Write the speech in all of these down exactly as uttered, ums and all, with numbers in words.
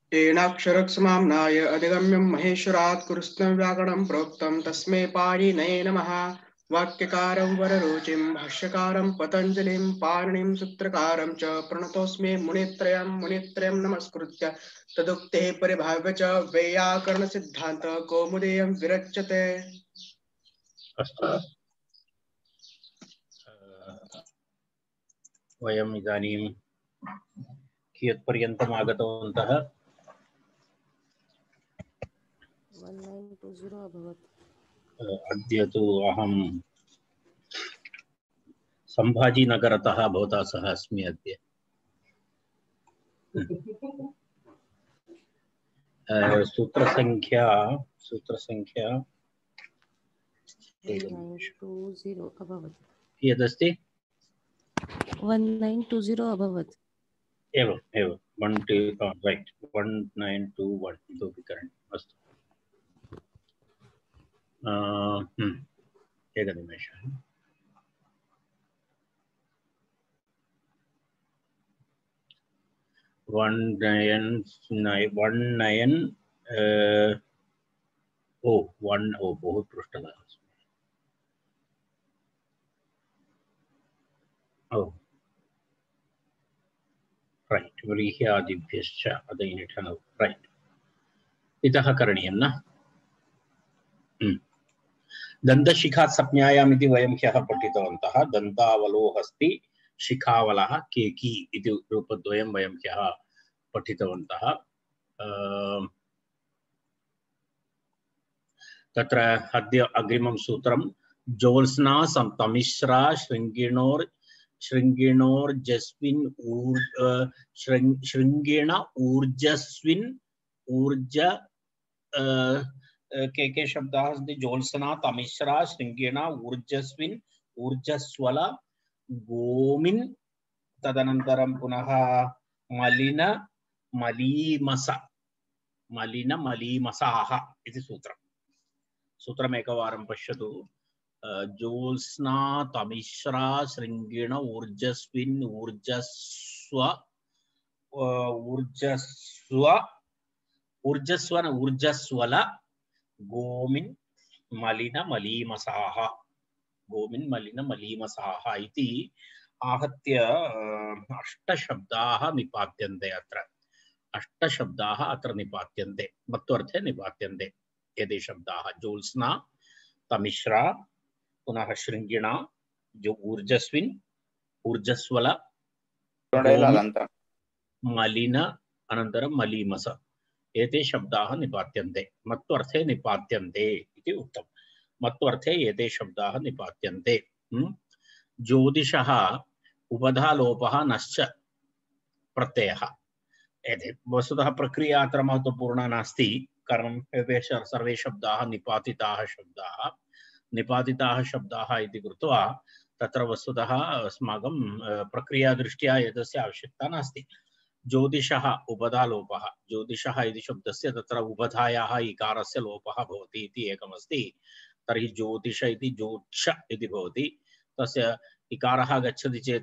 तेनाक्षरक्ष्माम्नाय अधिगम्यं महेश्वरात् कृत्स्नं व्याकरणं प्रोक्तं तस्मै पाणिनये नमः। वाक्यकारं वररुचिं भाष्यकारं पतञ्जलिं पाणिनिं सूत्रकारं च प्रणतोऽस्मि मुनित्रयं मुनित्रयं नमस्कृत्य तदुक्तेः परिभाव्य च वैयाकरणसिद्धान्त कौमुदेयं विरच्यते। अस्तु, वयम् इदानीं कियत्पर्यन्तम् आगतवन्तः? one nine two zero अभवत्। अद्य तु अहं सम्भाजीनगरतः भवता सह अस्मि। अद्य सूत्रसङ्ख्या सूत्रसङ्ख्या one nine two zero अभवत्। यदस्ति one nine two zero अभवत्। एवम् एवं one two रैट् one nine two one इतोपि करेण्ट्। अस्तु, एकनिमेषः। one nine nine one nine ओ one ओ बहु पृष्ठतः अस्मि। ओ रैट् व्रीह्यादिभ्यश्च अदयनिठनौ रैट् इतः करणीयं न। दन्तशिखा संज्ञायाम् इति वयं ह्यः पठितवन्तः। दन्तावलोहस्ति शिखावलः केकी इति रूपद्वयं वयं ह्यः पठितवन्तः। तत्र अद्य अग्रिमं सूत्रं ज्योत्स्ना तमिश्रा शृङ्गिणोर् शृङ्गिणोर्जस्विन् ऊर् शृङ्गिण ऊर्जस्विन् ऊर्ज के के शब्दाः सन्ति? ज्योत्स्ना तमिश्रा शृङ्गिण ऊर्जस्विन् ऊर्जस्वल गोमिन् तदनन्तरं पुनः मलिन मलीमस मलिन मलीमसाः इति सूत्रम्। सूत्रमेकवारं पश्यतु। ज्योत्स्ना तमिश्रा शृङ्गिण ऊर्जस्विन् ऊर्जस्व ऊर्जस्व ऊर्जस्वन ऊर्जस्वल गोमिन् मलिन मलीमसाः गोमिन् मलिन मलीमसाः इति आहत्य अष्टशब्दाः निपात्यन्ते। अत्र अष्टशब्दाः अत्र निपात्यन्ते, मत्वर्थे निपात्यन्ते। एते शब्दाः ज्योत्स्ना तमिश्रा पुनः शृङ्गिणा जो ऊर्जस्विन् ऊर्जस्वल मलिन अनन्तरं मलीमस एते शब्दाः निपात्यन्ते, मत्वर्थे निपात्यन्ते इति उक्तम्। मत्वर्थे एते शब्दाः निपात्यन्ते। ज्योतिषः उपधालोपः नश्च प्रत्ययः। एते वस्तुतः प्रक्रिया अत्र महत्वपूर्णा नास्ति, कारणं एते सर्वे शब्दाः निपातिताः शब्दाः निपातिताः शब्दाः इति कृत्वा तत्र वस्तुतः अस्माकं प्रक्रियादृष्ट्या एतस्य आवश्यकता नास्ति। ज्योतिषः उपधालोपः, ज्योतिषः इति शब्दस्य तत्र उपधायाः इकारस्य लोपः भवति इति एकमस्ति। तर्हि ज्योतिष इति ज्योत्ष इति भवति। तस्य इकारः गच्छति चेत्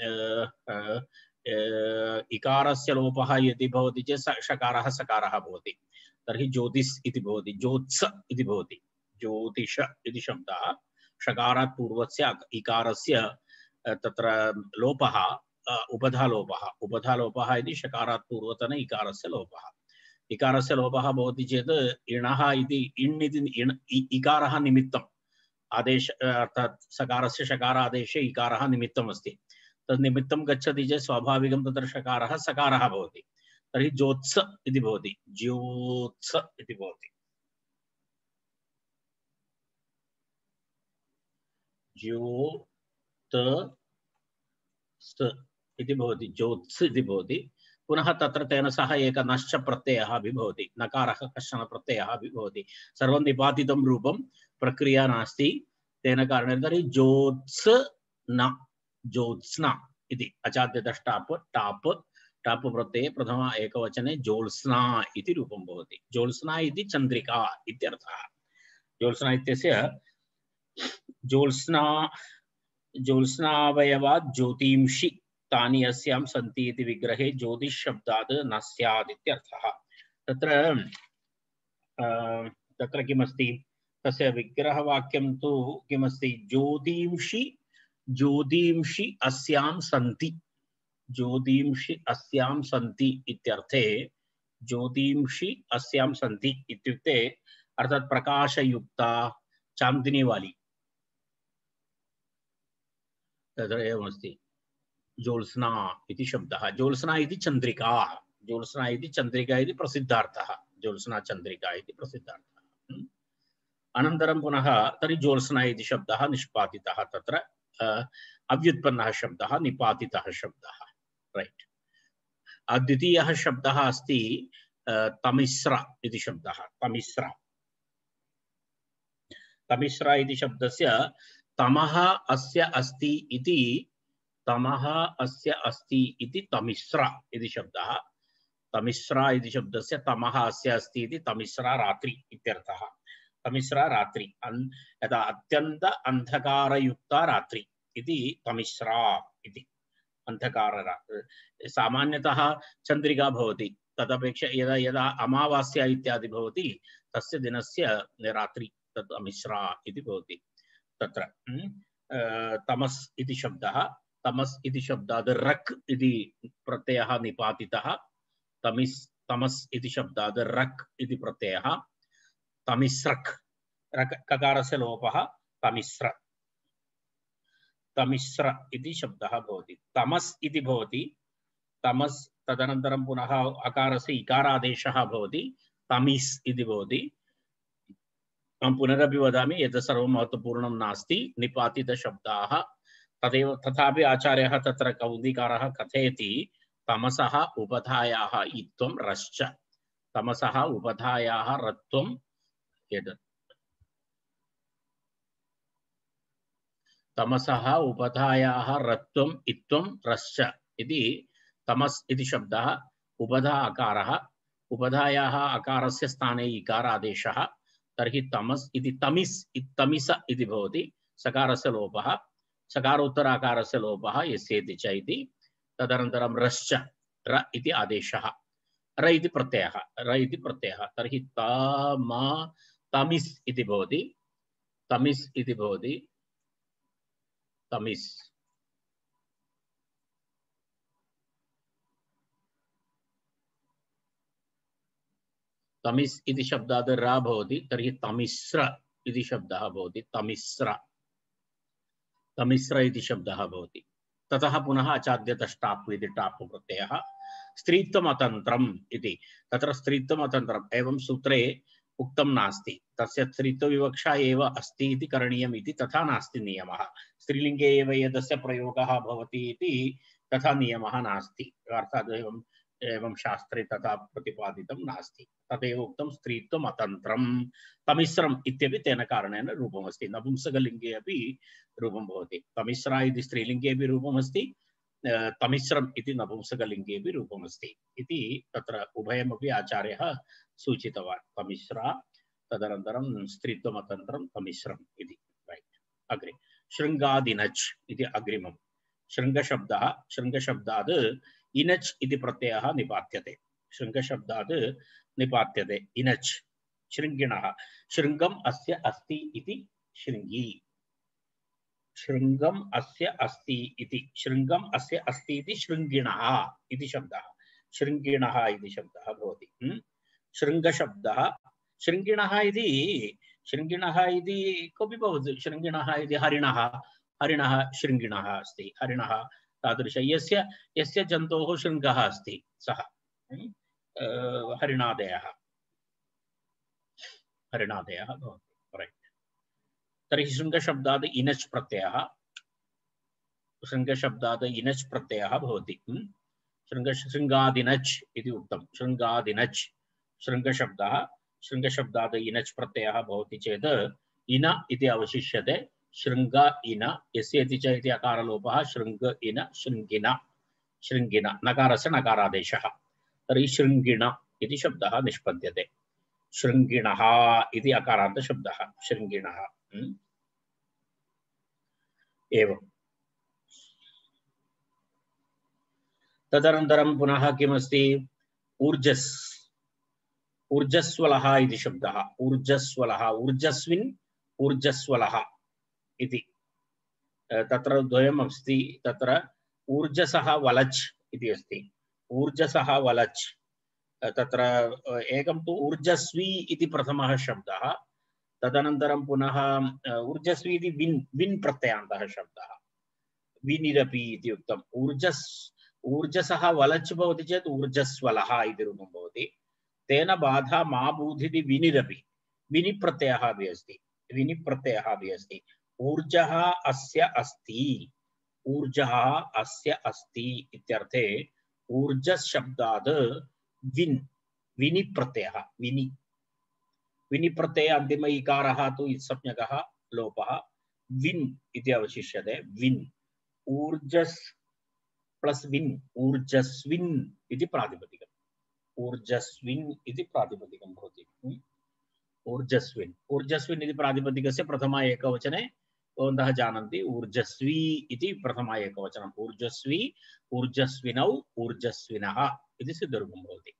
इकारस्य लोपः यदि भवति चेत् षकारः सकारः भवति। तर्हि ज्योतिस् इति भवति, ज्योत्स इति भवति। ज्योतिष इति शब्दः षकारात् पूर्वस्य इकारस्य तत्र लोपः उपधालोपः उपधालोपः इति षकारात् पूर्वतन इकारस्य लोपः। इकारस्य लोपः भवति चेत् इणः इति इण् इति इण् इकारः निमित्तम् आदेश अर्थात् सकारस्य षकार आदेशे इकारः निमित्तम् अस्ति। तद् निमित्तं गच्छति चेत् स्वाभाविकं तत्र षकारः सकारः भवति। तर्हि ज्योत्स इति भवति, ज्योत्स इति भवति। ज्योत इति भवति, ज्योत्स् इति भवति। पुनः तत्र तेन सह एक नश्च प्रत्ययः अपि भवति, नकारः कश्चन प्रत्ययः अपि भवति। सर्वं निपातितं रूपं, प्रक्रिया नास्ति। तेन कारणेन तर्हि ज्योत्स् न ज्योत्स्ना इति अचाद्यतः टाप् टाप् टाप् प्रत्यये प्रथम एकवचने ज्योत्स्ना इति रूपं भवति। ज्योत्स्ना इति चन्द्रिका इत्यर्थः। ज्योत्स्ना इत्यस्य ज्योत्स्ना ज्योत्स्नावयवात् ज्योतिंषि तानि अस्यां सन्ति इति विग्रहे ज्योतिष शब्दात् न स्यात् इत्यर्थः। तत्र तत्र किमस्ति तस्य विग्रहवाक्यं तु किमस्ति ज्योतिंषि ज्योतिंषि अस्यां सन्ति ज्योतिंषि अस्यां सन्ति इत्यर्थे ज्योतिंषि अस्यां सन्ति इत्युक्ते अर्थात् प्रकाशयुक्ता चांदिनी वाली तत्र एवमस्ति ज्योत्स्ना इति शब्दः ज्योत्स्ना इति चन्द्रिका ज्योत्स्ना इति चन्द्रिका इति प्रसिद्धार्थः ज्योत्स्ना चन्द्रिका इति प्रसिद्धार्थः अनन्तरं पुनः तर्हि ज्योत्स्ना इति शब्दः निष्पादितः तत्र अव्युत्पन्नः शब्दः निपातितः शब्दः राइट द्वितीयः शब्दः अस्ति तमिस्र इति शब्दः तमिस्र तमिस्र इति शब्दस्य तमः अस्य अस्ति इति तमः अस्य अस्ति इति तमिस्र इति शब्दः तमिस्र इति शब्दस्य तमः अस्य अस्ति इति तमिस्रा रात्रि इत्यर्थः तमिस्रा रात्रि यदा अत्यन्त अंधकारयुक्ता रात्रि इति तमिस्रा इति अंधकार सामान्यतः चंद्रिका भवति तदपेक्षा यदा यदा अमावास्या इत्यादि भवति तस्य दिनस्य रात्रि तत् तमिस्रा इति भवति तत्र तमस् इति शब्दः तमस् इति शब्दात् रक् इति प्रत्ययः निपातितः तमिस् तमस् इति शब्दात् रक् इति प्रत्ययः तमिस्रक् रक् ककारस्य लोपः तमिस्र तमिस्र इति शब्दः भवति तमस् इति भवति तमस् तदनन्तरं पुनः अकारस्य इकारादेशः भवति तमिस् इति भवति अहं पुनरपि वदामि एतत् सर्वं महत्वपूर्णं नास्ति निपातितशब्दाः तदेव तथापि आचार्यः तत्र कौमुदीकारः कथयति तमसः उपधायाः इत्वं रश्च तमसः उपधायाः रत्वं एतत् तमसः उपधायाः रत्वं इत्वं रश्च इति तमस् इति शब्दः उपधा अकारः उपधायाः अकारस्य स्थाने इकारादेशः तर्हि तमस् इति तमिस् तमिस इति भवति सकारस्य लोपः सकारोत्तराकारस्य लोपः यस्येति च इति तदनन्तरं रश्च र इति आदेशः र इति प्रत्ययः र इति प्रत्ययः तर्हि तम तमिस् इति भवति तमिस् इति भवति तमिस् तमिस् इति शब्दात् र भवति तर्हि तमिस्र इति शब्दः भवति तमिस्र तमिस्र इति शब्दः भवति ततः पुनः अचाद्यतष्टाप् इति टाप् प्रत्ययः स्त्रीत्वमतन्त्रम् इति तत्र स्त्रीत्वमतन्त्रम् एवं सूत्रे उक्तं नास्ति तस्य स्त्रीत्वविवक्षा एव अस्ति इति करणीयम् इति तथा नास्ति नियमः स्त्रीलिङ्गे एव एतस्य प्रयोगः भवति इति तथा नियमः नास्ति अर्थात् एवं एवं शास्त्रे तथा प्रतिपादितं नास्ति तदेव उक्तं स्त्रीत्वमतन्त्रं तमिस्रम् इत्यपि तेन कारणेन रूपमस्ति नपुंसकलिङ्गे अपि रूपं भवति तमिस्रा इति स्त्रीलिङ्गे अपि रूपमस्ति तमिस्रम् इति नपुंसकलिङ्गे अपि रूपमस्ति इति तत्र उभयमपि आचार्यः सूचितवान् तमिस्रा तदनन्तरं स्त्रीत्वमतन्त्रं तमिस्रम् इति रैट् अग्रे शृङ्गादिनच् इति अग्रिमं शृङ्गशब्दः शृङ्गशब्दात् इनच् इति प्रत्ययः निपात्यते शृङ्गशब्दात् निपात्यते इनच् शृङ्गिणः शृङ्गम् अस्य अस्ति इति शृङ्गी शृङ्गम् अस्य अस्ति इति शृङ्गम् अस्य अस्ति इति शृङ्गिणः इति शब्दः शृङ्गिणः इति शब्दः भवति शृङ्गशब्दः शृङ्गिणः इति शृङ्गिणः इति कोऽपि भवति शृङ्गिणः इति हरिणः हरिणः शृङ्गिणः अस्ति हरिणः तादृश यस्य यस्य जन्तोः शृङ्गः अस्ति सः हरिणादयः हरिणादयः भवति रैट् तर्हि शृङ्गशब्दात् इनच् प्रत्ययः शृङ्गशब्दात् इनच् प्रत्ययः भवति शृङ्ग शृङ्गादिनच् इति उक्तं शृङ्गादिनच् शृङ्गशब्दः शृङ्गशब्दात् इनच् प्रत्ययः भवति चेत् इन इति अवशिष्यते शृङ्ग इन यस्य इति च इति अकारलोपः शृङ्ग इन शृङ्गिन शृङ्गिन नकारस्य नकारादेशः तर्हि शृङ्गिण इति शब्दः निष्पद्यते शृङ्गिणः इति अकारान्तशब्दः शृङ्गिणः एवं तदनन्तरं पुनः किमस्ति ऊर्जस् ऊर्जस्वलः इति शब्दः ऊर्जस्वलः ऊर्जस्विन् ऊर्जस्वलः इति तत्र द्वयम् अस्ति तत्र ऊर्जसः वलच् इति अस्ति ऊर्जसः वलच् तत्र एकं तु ऊर्जस्वी इति प्रथमः शब्दः तदनन्तरं पुनः ऊर्जस्वी इति विन् विन् प्रत्ययान्तः शब्दः विनिरपि इति उक्तम् ऊर्जस् ऊर्जसः वलच् भवति चेत् ऊर्जस्वलः इति रूपं भवति तेन बाधा मा बूधिति विनिरपि विनिप्रत्ययः अपि अस्ति विनिप्रत्ययः अपि अस्ति ऊर्जः अस्य अस्ति ऊर्जः अस्य अस्ति इत्यर्थे ऊर्जस् शब्दात् विन् विनिप्रत्ययः विनि विनिप्रत्यय अन्तिम इकारः तु इत्संज्ञकः लोपः विन् इति अवशिष्यते विन् ऊर्जस् प्लस विन् ऊर्जस्विन् इति प्रातिपदिकम् ऊर्जस्विन् इति प्रातिपदिकं भवति ऊर्जस्विन् ऊर्जस्विन् इति प्रातिपदिकस्य प्रथमा एकवचने भवन्तः जानन्ति ऊर्जस्वी इति प्रथमा एकवचनम् ऊर्जस्वी ऊर्जस्विनौ ऊर्जस्विनः इति सिद्धरूपं भवति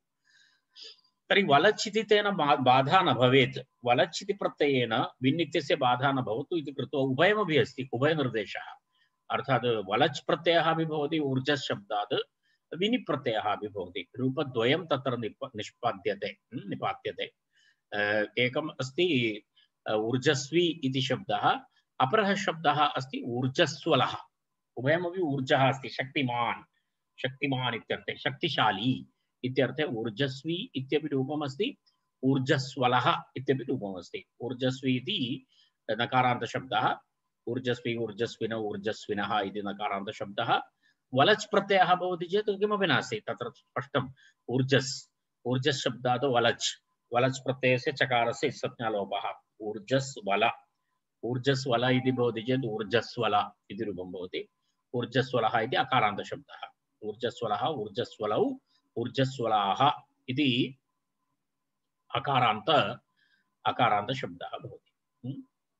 तर्हि वलच् इति तेन बाधा न भवेत् वलच् इति प्रत्ययेन विन् इत्यस्य बाधा न भवतु इति कृत्वा उभयमपि अस्ति उभयनिर्देशः अर्थात् वलच् प्रत्ययः अपि भवति ऊर्जस् शब्दात् विनि प्रत्ययः अपि भवति रूपद्वयं तत्र निष्पाद्यते निपात्यते एकम् अस्ति ऊर्जस्वी इति शब्दः अपरः शब्दः अस्ति ऊर्जस्वलः उभयमपि ऊर्जः अस्ति शक्तिमान् शक्तिमान् इत्यर्थे शक्तिशाली इत्यर्थे ऊर्जस्वी इत्यपि रूपम् अस्ति ऊर्जस्वलः इत्यपि रूपम् अस्ति ऊर्जस्वी इति नकारान्तशब्दः ऊर्जस्वी ऊर्जस्विनौ ऊर्जस्विनः इति नकारान्तशब्दः वलच् प्रत्ययः भवति चेत् किमपि नास्ति तत्र स्पष्टम् ऊर्जस् ऊर्जस् शब्दात् वलच् वलच् प्रत्ययस्य चकारस्य संज्ञालोपः ऊर्जस्वल ऊर्जस्वल इति भवति चेत् ऊर्जस्वल इति रूपं भवति ऊर्जस्वलः इति अकारान्तशब्दः ऊर्जस्वलः ऊर्जस्वलौ ऊर्जस्वलाः इति अकारान्त अकारान्तशब्दः भवति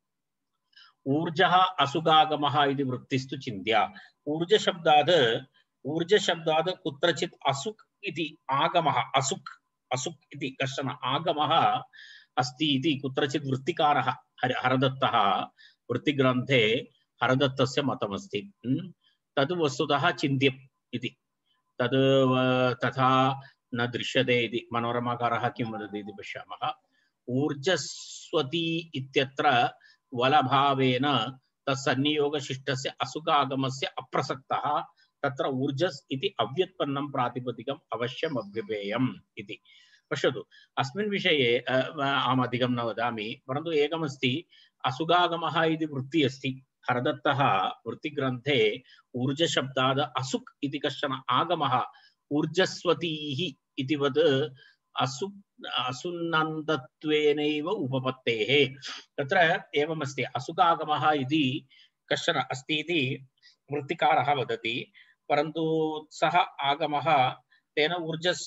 ऊर्जः असुगागमः इति वृत्तिस्तु चिन्त्या ऊर्जशब्दात् ऊर्जशब्दात् कुत्रचित् असुक् इति आगमः असुक् असुक् इति कश्चन आगमः अस्ति इति कुत्रचित् वृत्तिकारः हरदत्तः वृत्तिग्रन्थे हरदत्तस्य मतमस्ति तद् वस्तुतः चिन्त्यम् इति तद् तथा न दृश्यते इति मनोरमाकारः किं वदति इति पश्यामः ऊर्जस्वती इत्यत्र वलभावेन तत्सन्नियोगशिष्टस्य असुगागमस्य अप्रसक्तः तत्र ऊर्जस् इति अव्युत्पन्नं प्रातिपदिकम् अवश्यम् अभ्युपेयम् इति पश्यतु अस्मिन् विषये अहम् अधिकं न वदामि परन्तु एकमस्ति असुगागमः इति वृत्तिः अस्ति हरदत्तः वृत्तिग्रन्थे ऊर्जशब्दात् असुक् इति कश्चन आगमः ऊर्जस्वतीः इति वद् असु असुन्नन्दत्वेनैव उपपत्तेः तत्र एवमस्ति असुगागमः इति कश्चन अस्ति इति वृत्तिकारः वदति परन्तु सः आगमः तेन ऊर्जस्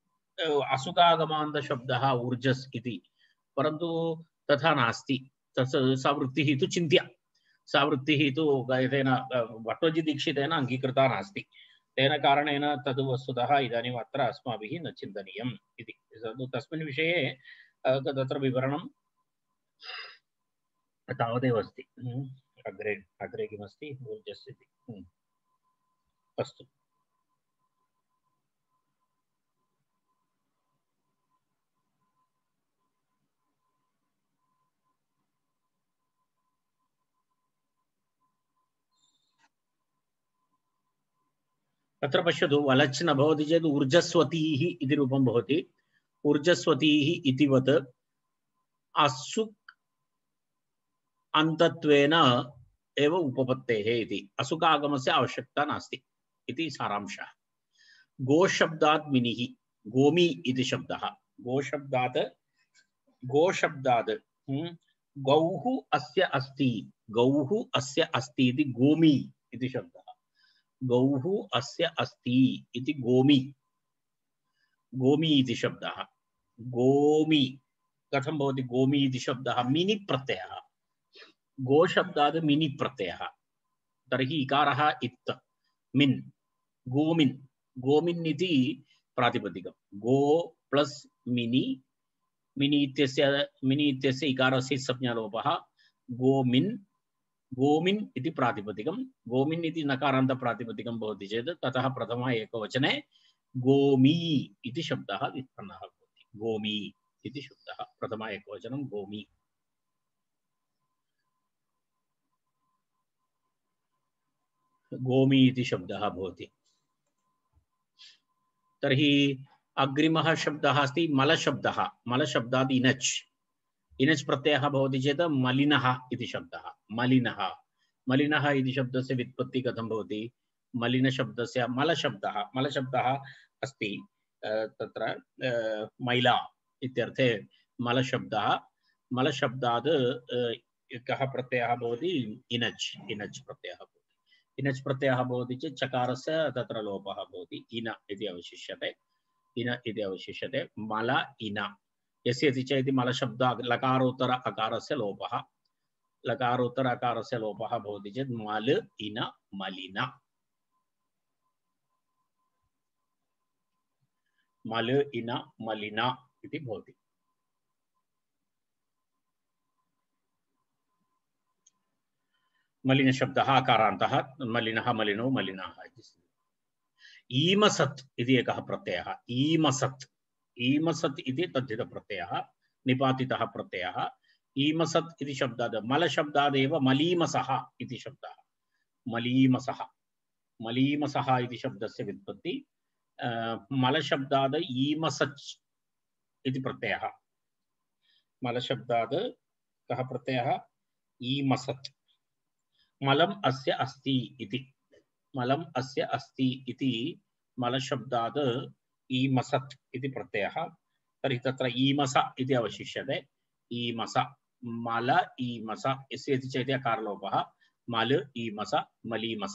असुगागमान्तशब्दः ऊर्जस् इति परन्तु तथा नास्ति तत् सा वृत्तिः तु चिन्त्या सा वृत्तिः तु तेन भट्टोजीदीक्षितेन अङ्गीकृता नास्ति तेन कारणेन तद् वस्तुतः इदानीम् अत्र अस्माभिः न चिन्तनीयम् इति तस्मिन् विषये तत्र विवरणं तावदेव अस्ति अग्रे अग्रे किमस्ति ऊर्जस् इति अस्तु तत्र पश्यतु वलच् न भवति चेत् ऊर्जस्वतीः इति रूपं भवति ऊर्जस्वतीः इतिवत् असुक् अन्तत्वेन एव उपपत्तेः इति असुकागमस्य आवश्यकता नास्ति इति सारांशः गोशब्दात् मिनिः गोमी इति शब्दः गोशब्दात् गोशब्दात् गौः अस्य अस्ति गौः अस्य अस्ति इति गोमी इति शब्दः गौः अस्य अस्ति इति गोमी गोमी इति शब्दः गोमी कथं भवति गोमी इति शब्दः मिनि प्रत्ययः गो शब्दात् मिनि प्रत्ययः तर्हि इकारः इत् मिन् गोमिन् गोमिन् इति प्रातिपदिकं गो प्लस मिनि मिनि इत्यस्य मिनि इत्यस्य इकारस्य संज्ञालोपः गोमिन् गोमिन् इति प्रातिपदिकं गोमिन् इति नकारान्त प्रातिपदिकं भवति चेत् ततः प्रथम एकवचने गोमी इति शब्दः व्युत्पन्नः भवति गोमी इति शब्दः प्रथम एकवचनं गोमी गोमी इति शब्दः भवति तर्हि अग्रिमः शब्दः अस्ति मलशब्दः मलशब्दात् इनच् इनच् प्रत्ययः भवति चेत् मलिनः इति शब्दः मलिनः मलिनः इति शब्दस्य व्युत्पत्तिः कथं भवति मलिनशब्दस्य मलशब्दः मलशब्दः अस्ति तत्र मैला इत्यर्थे मलशब्दः मलशब्दात् कः प्रत्ययः भवति इनच् इनच् प्रत्ययः भवति इनच् प्रत्ययः भवति चेत् चकारस्य तत्र लोपः भवति इन इति अवशिष्यते इन इति अवशिष्यते मल इन यस्य इति चेत् मलशब्द लकारोत्तर अकारस्य लोपः लकारोत्तर अकारस्य लोपः भवति चेत् मल इन मलिन मल इन मलिन इति भवति मलिन शब्दः अकारान्तः मलिनः मलिनो मलिनाः ईमसत् इति एकः प्रत्ययः ईमसत् ईमसत् इति तद्धित प्रत्ययः निपातितः प्रत्ययः ईमसत् इति शब्दात् मलशब्दादेव मलीमसः इति शब्दः मलीमसः मलीमसः इति शब्दस्य व्युत्पत्ति मलशब्दात् ईमसच् इति प्रत्ययः मलशब्दात् कः प्रत्ययः ईमसत् मलम् अस्य अस्ति इति मलम् अस्य अस्ति इति मलशब्दात् ईमसत् इति प्रत्ययः तर्हि तत्र ईमस इति अवशिष्यते ईमस मल ईमस यस्य इति चेत् अकारलोपः मल ईमस मलीमस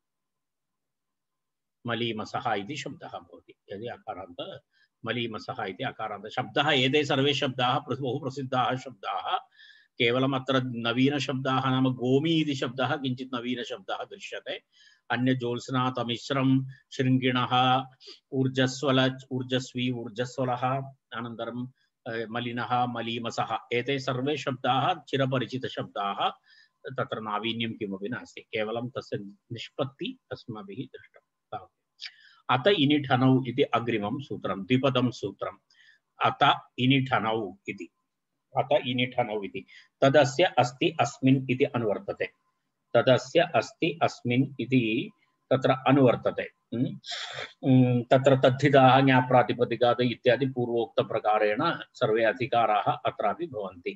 मलीमसः इति शब्दः भवति यदि अकारान्त मलीमसः इति अकारान्त शब्दः एते सर्वे शब्दाः बहु प्रसिद्धाः शब्दाः केवलम् अत्र नवीन शब्दाः नाम गोमी इति शब्दः किञ्चित् नवीन शब्दः दृश्यते अन्य ज्योत्स्ना तमिश्रं शृङ्गिणः ऊर्जस्वल ऊर्जस्वी ऊर्जस्वलः अनन्तरं मलिनः मलीमसः एते सर्वे शब्दाः चिरपरिचितशब्दाः तत्र नावीन्यं किमपि नास्ति केवलं तस्य निष्पत्ति अस्माभिः दृष्टं अत इनिठनौ इति अग्रिमं सूत्रं द्विपदं सूत्रम् अत इनिठनौ इति अत इनिठनौ इति तदस्य अस्ति अस्मिन् इति अनुवर्तते तदस्य अस्ति अस्मिन् इति तत्र अनुवर्तते तत्र तद्धिताः ज्ञाप्रातिपदिकात् इत्यादि पूर्वोक्त प्रकारेण सर्वे अधिकाराः अत्रापि भवन्ति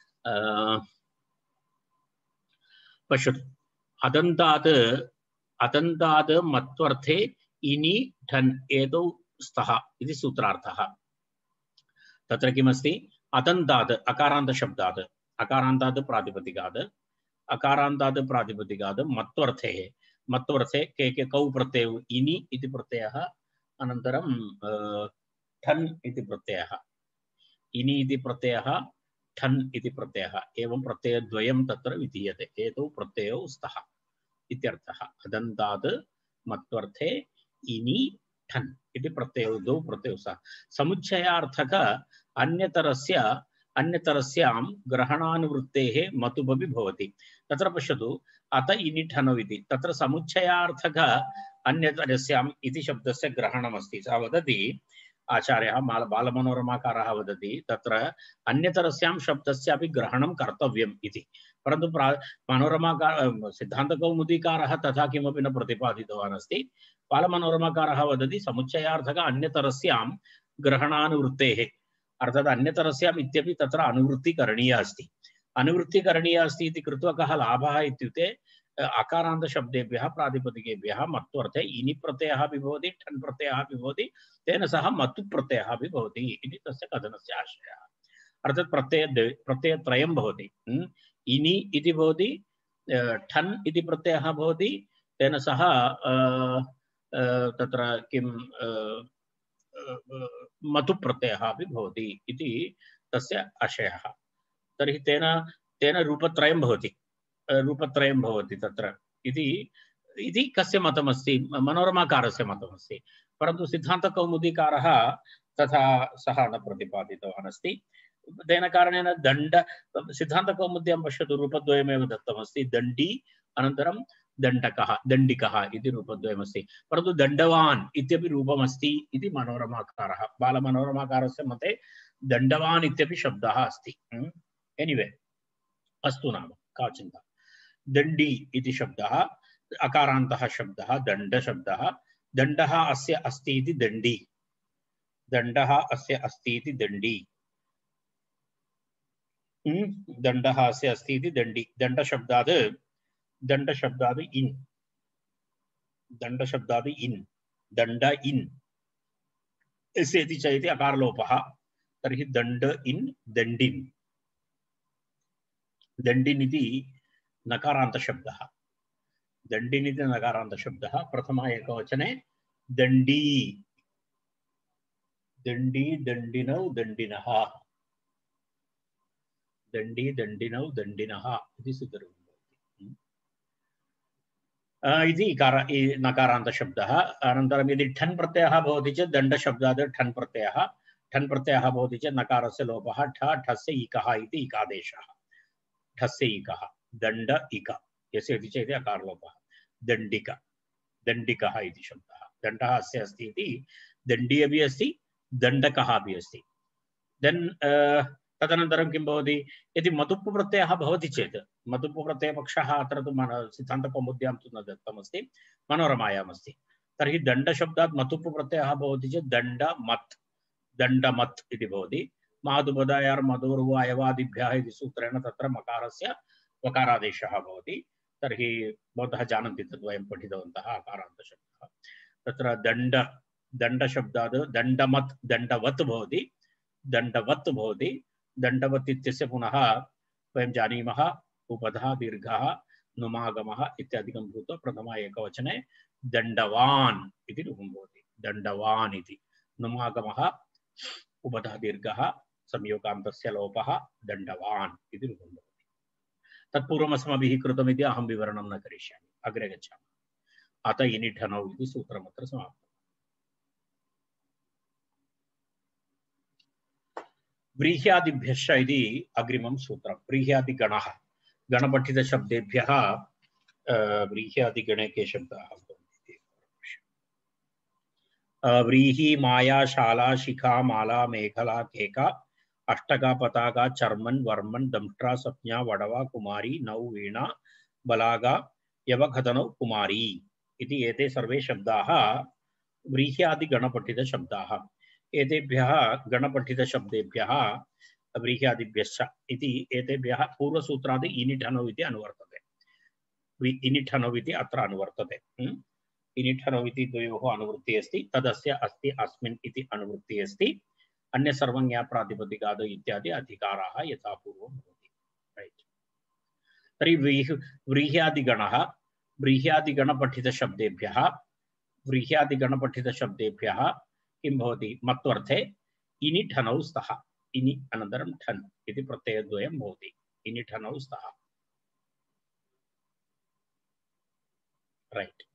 पश्यतु अदन्तात् अदन्तात् मत्वर्थे इनि ठन् एतौ स्तः इति सूत्रार्थः तत्र किमस्ति अदन्तात् अकारान्त शब्दात् अकारान्तात् प्रातिपदिकात् अकारान्तात् प्रातिपदिकात् मत्वर्थे मत्वर्थे के के कौ प्रत्ययौ इनि इति प्रत्ययः अनन्तरं ठन् इति प्रत्ययः इनि इति प्रत्ययः ठन् इति प्रत्ययः एवं प्रत्ययद्वयं तत्र विधीयते एतौ प्रत्ययौ स्तः इत्यर्थः अदन्तात् मत्वर्थे इनि ठन् इति प्रत्ययौ द्वौ प्रत्ययौ स्तः समुच्चयार्थक अन्यतरस्य अन्यतरस्यां ग्रहणानुवृत्तेः मतुपि भवति तत्र पश्यतु अत इनिठनौ इति तत्र समुच्चयार्थक अन्यतरस्याम् इति शब्दस्य ग्रहणमस्ति सः वदति आचार्यः बालमनोरमाकारः वदति तत्र अन्यतरस्यां शब्दस्यापि ग्रहणं कर्तव्यम् इति परन्तु प्रा मनोरमाकार सिद्धान्तकौमुदीकारः तथा किमपि न प्रतिपादितवान् अस्ति बालमनोरमाकारः वदति समुच्चयार्थक अन्यतरस्यां ग्रहणानुवृत्तेः अर्थात् अन्यतरस्याम् इत्यपि तत्र अनुवृत्ति करणीया अस्ति अनुवृत्ति करणीया अस्ति इति कृत्वा कः लाभः इत्युक्ते अकारान्त शब्देभ्यः प्रातिपदिकेभ्यः मत्वर्थे इनि प्रत्ययः अपि भवति ठन् प्रत्ययः अपि भवति तेन सह मतु प्रत्ययः अपि भवति इति तस्य कथनस्य आशयः अर्थात् प्रत्यय प्रत्ययत्रयं भवति इनि इति भवति ठन् इति प्रत्ययः भवति तेन सह तत्र किं मतु प्रत्ययः अपि भवति इति तस्य आशयः तर्हि तेन तेन रूपत्रयं भवति रूपत्रयं भवति तत्र इति इति कस्य मतमस्ति मनोरमाकारस्य मतमस्ति परन्तु सिद्धान्तकौमुदीकारः तथा सः न प्रतिपादितवान् अस्ति। तेन कारणेन दण्ड सिद्धान्तकौमुद्यां पश्यतु रूपद्वयमेव दत्तमस्ति, दण्डी अनन्तरं दण्डकः दण्डिकः इति रूपद्वयमस्ति, परन्तु दण्डवान् इत्यपि रूपमस्ति इति मनोरमाकारः बालमनोरमाकारस्य मते दण्डवान् इत्यपि शब्दः अस्ति। एनिवे अस्तु, नाम का चिन्ता। दण्डी इति शब्दः अकारान्तः शब्दः, दण्डशब्दः, दण्डः अस्य अस्ति इति दण्डी, दण्डः अस्य अस्ति इति दण्डी, दण्डः अस्य अस्ति इति दण्डी। दण्डशब्दात् दण्डशब्दात् इन्, दण्डशब्दात् इन्, दण्ड इन् एसेति च इति अकारलोपः, तर्हि दण्ड इन् दण्डिन्। दण्डिन् इति नकारान्तशब्दः, दण्डिन् इति नकारान्तशब्दः। प्रथमा एकवचने दण्डी, दण्डी दण्डिनौ दण्डिनः, दण्डी दण्डिनौ दण्डिनः इति सुदर्भं भवति। इति इकार नकारान्तशब्दः। अनन्तरं यदि ठन् प्रत्ययः भवति चेत् दण्डशब्दात् ठन् प्रत्ययः, ठन् प्रत्ययः भवति चेत् नकारस्य लोपः, ठ ठस्य इकः इति इकादेशः, ठस्य इकः, दण्ड इक यस्य इति चेत् अकारलोपः, दण्डिक, दण्डिकः इति शब्दः। दण्डः अस्य अस्ति इति दण्डी अपि अस्ति, दण्डकः अपि अस्ति। देन् तदनन्तरं किं भवति, यदि मतुप् प्रत्ययः भवति चेत्, मतुप् प्रत्ययपक्षः अत्र तु मन सिद्धान्तकौमुद्यां तु न दत्तमस्ति, मनोरमायामस्ति, तर्हि दण्डशब्दात् मतुप् प्रत्ययः भवति चेत् दण्डमत्, दण्डमत् इति भवति। मादुपदायार् मधुर्व अयवादिभ्यः इति सूत्रेण तत्र मकारस्य वकारादेशः भवति। तर्हि भवन्तः जानन्ति तद् वयं पठितवन्तः अकारान्तशब्दः। तत्र दण्ड दण्डशब्दात् दण्डमत् दण्डवत् भवति, दण्डवत् भवति। दण्डवत् इत्यस्य पुनः वयं जानीमः उपधः दीर्घः नुमागमः इत्यादिकं भूत्वा प्रथमा एकवचने दण्डवान् इति रूपं भवति। दण्डवान् इति नुमागमः उपधः दीर्घः संयोगान्तस्य लोपः, दण्डवान् इति रूपं भवति। तत्पूर्वम् अस्माभिः कृतमिति अहं विवरणं न करिष्यामि, अग्रे गच्छामः। अत इनिठनौ इति सूत्रमत्र समाप्तम्। व्रीह्यादिभ्यश्च इति अग्रिमं सूत्रं। व्रीह्यादिगणः, गणपठितशब्देभ्यः व्रीह्यादिगणे के शब्दाः भवन्ति? व्रीहि, माया, शाला, शिखा, माला, मेखला, केका, अष्टका, पताका, चर्मन्, वर्मन्, दंष्ट्रा, सप्ञा, वडवा, कुमारी, नौ, वीणा, बलागा, यवघतनौ, कुमारी इति एते सर्वे शब्दाः व्रीह्यादिगणपठितशब्दाः। एतेभ्यः गणपठितशब्देभ्यः व्रीह्यादिभ्यश्च इति एतेभ्यः पूर्वसूत्रादि इनिठनौ इति अनुवर्तते। इनिठनौ इति अत्र अनुवर्तते। इनिठनौ इति द्वयोः अनुवृत्तिः अस्ति, तदस्य अस्ति अस्मिन् इति अनुवृत्तिः अस्ति। अन्य सर्वज्ञा प्रातिपदिकादौ इत्यादि अधिकाराः यथा पूर्वं भवति। रैट्। तर्हि व्रीह् व्रीह्यादिगणः व्रीह्यादिगणपठितशब्देभ्यः व्रीह्यादिगणपठितशब्देभ्यः किं भवति? मत्वर्थे इनि ठनौ स्तः, इनि अनन्तरं ठन् इति प्रत्ययद्वयं भवति। इनि ठनौ स्तः। रैट्।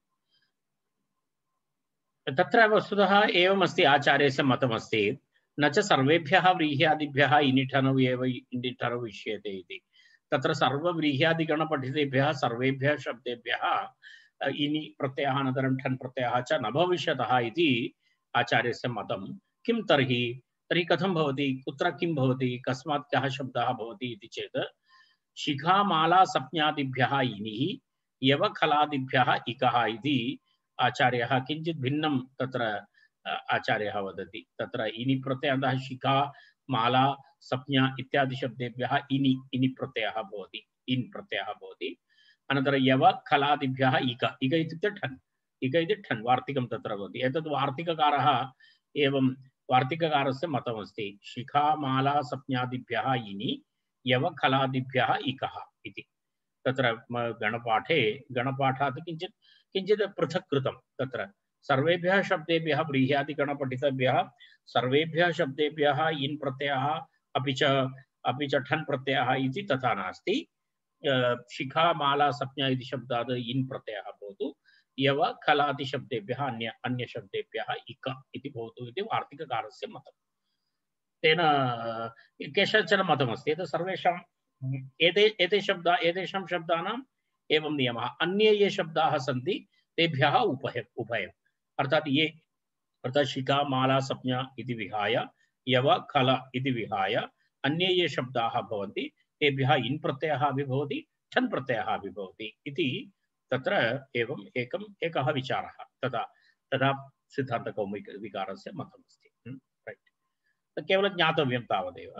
तत्र वस्तुतः एवमस्ति, आचार्यस्य मतमस्ति, न च सर्वेभ्यः व्रीह्यादिभ्यः इनि ठनौ एव इनि ठनौ इष्यते इति। तत्र सर्वव्रीह्यादिगणपठितेभ्यः सर्वेभ्यः शब्देभ्यः इनि प्रत्ययः अनन्तरं ठन् प्रत्ययः च न भविष्यतः इति आचार्यस्य मतं। किं तर्हि तर्हि कथं भवति, कुत्र किं भवति, कस्मात् कः शब्दः भवति इति चेत् शिखा, माला, सप्ञादिभ्यः इनिः, यवखलादिभ्यः इकः इति आचार्यः किञ्चित् भिन्नं तत्र आचार्यः वदति। तत्र इनि प्रत्ययः शिखा, माला, सप्ञा इत्यादि शब्देभ्यः इनि इनि प्रत्ययः भवति, इन् प्रत्ययः भवति। अनन्तरं यवखलादिभ्यः इक, इक इत्युक्ते ठन्, इक इति ठन् वार्तिकं तत्र भवति। एतद् वार्तिककारः एवं वार्तिककारस्य मतमस्ति, शिखा, माला, सप्ञादिभ्यः इनि, यवखलादिभ्यः इकः इति। तत्र गणपाठे गणपाठात् किञ्चित् किञ्चित् पृथक् कृतं। तत्र सर्वेभ्यः शब्देभ्यः व्रीह्यादिगणपठितेभ्यः सर्वेभ्यः शब्देभ्यः इन् प्रत्ययः अपि च अपि च ठन् प्रत्ययः इति तथा नास्ति। शिखा, माला, सप्ञा इति शब्दात् इन् प्रत्ययः भवतु, यव खलादि शब्देभ्यः अन्य अन्य शब्देभ्यः इक इति भवतु इति वार्तिककारस्य मतं। तेन केषाञ्चन मतमस्ति। एतत् सर्वेषां एते एते शब्दाः एतेषां शब्दानाम् एवं नियमः। अन्ये ये शब्दाः सन्ति तेभ्यः उभय उभयम् अर्थात् ये अर्थात् शिखा माला संज्ञा इति विहाय यव खल इति विहाय अन्ये ये शब्दाः भवन्ति तेभ्यः इन् प्रत्ययः अपि भवति ठन् प्रत्ययः अपि भवति इति तत्र एवम् एकम् एकः विचारः। तदा तदा सिद्धान्तकौमुदीकारस्य मतमस्ति। रैट्, केवलं ज्ञातव्यं तावदेव।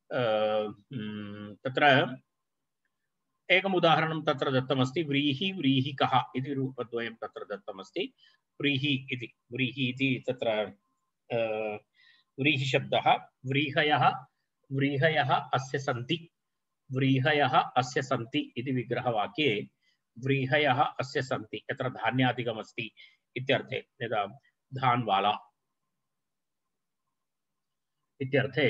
तत्र एकम् उदाहरणं तत्र दत्तमस्ति। व्रीहि व्रीहिकः इति रूपद्वयं तत्र दत्तमस्ति। व्रीहि इति व्रीहि इति तत्र व्रीहिशब्दः व्रीहयः व्रीहयः अस्य सन्ति व्रीहयः अस्य सन्ति इति विग्रहवाक्ये व्रीहयः अस्य सन्ति यत्र धान्यादिकमस्ति इत्यर्थे यदा धान्वाला इत्यर्थे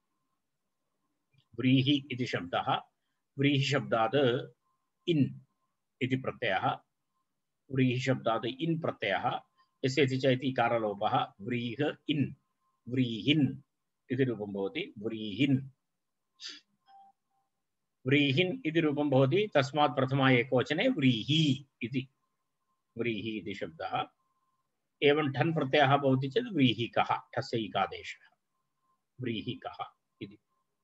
व्रीहि इति शब्दः व्रीहि शब्दात् इन् इति प्रत्ययः व्रीहि शब्दात् इन् प्रत्ययः यस्य इति च इति इकारलोपः व्रीह इन् व्रीहिन् इति रूपं भवति। व्रीहिन् व्रीहिन् इति रूपं भवति। तस्मात् प्रथमा एकवचने व्रीहि इति व्रीहि इति शब्दः। एवं ठन् प्रत्ययः भवति चेत् व्रीहिकः ठस्य इकादेशः व्रीहिकः इति।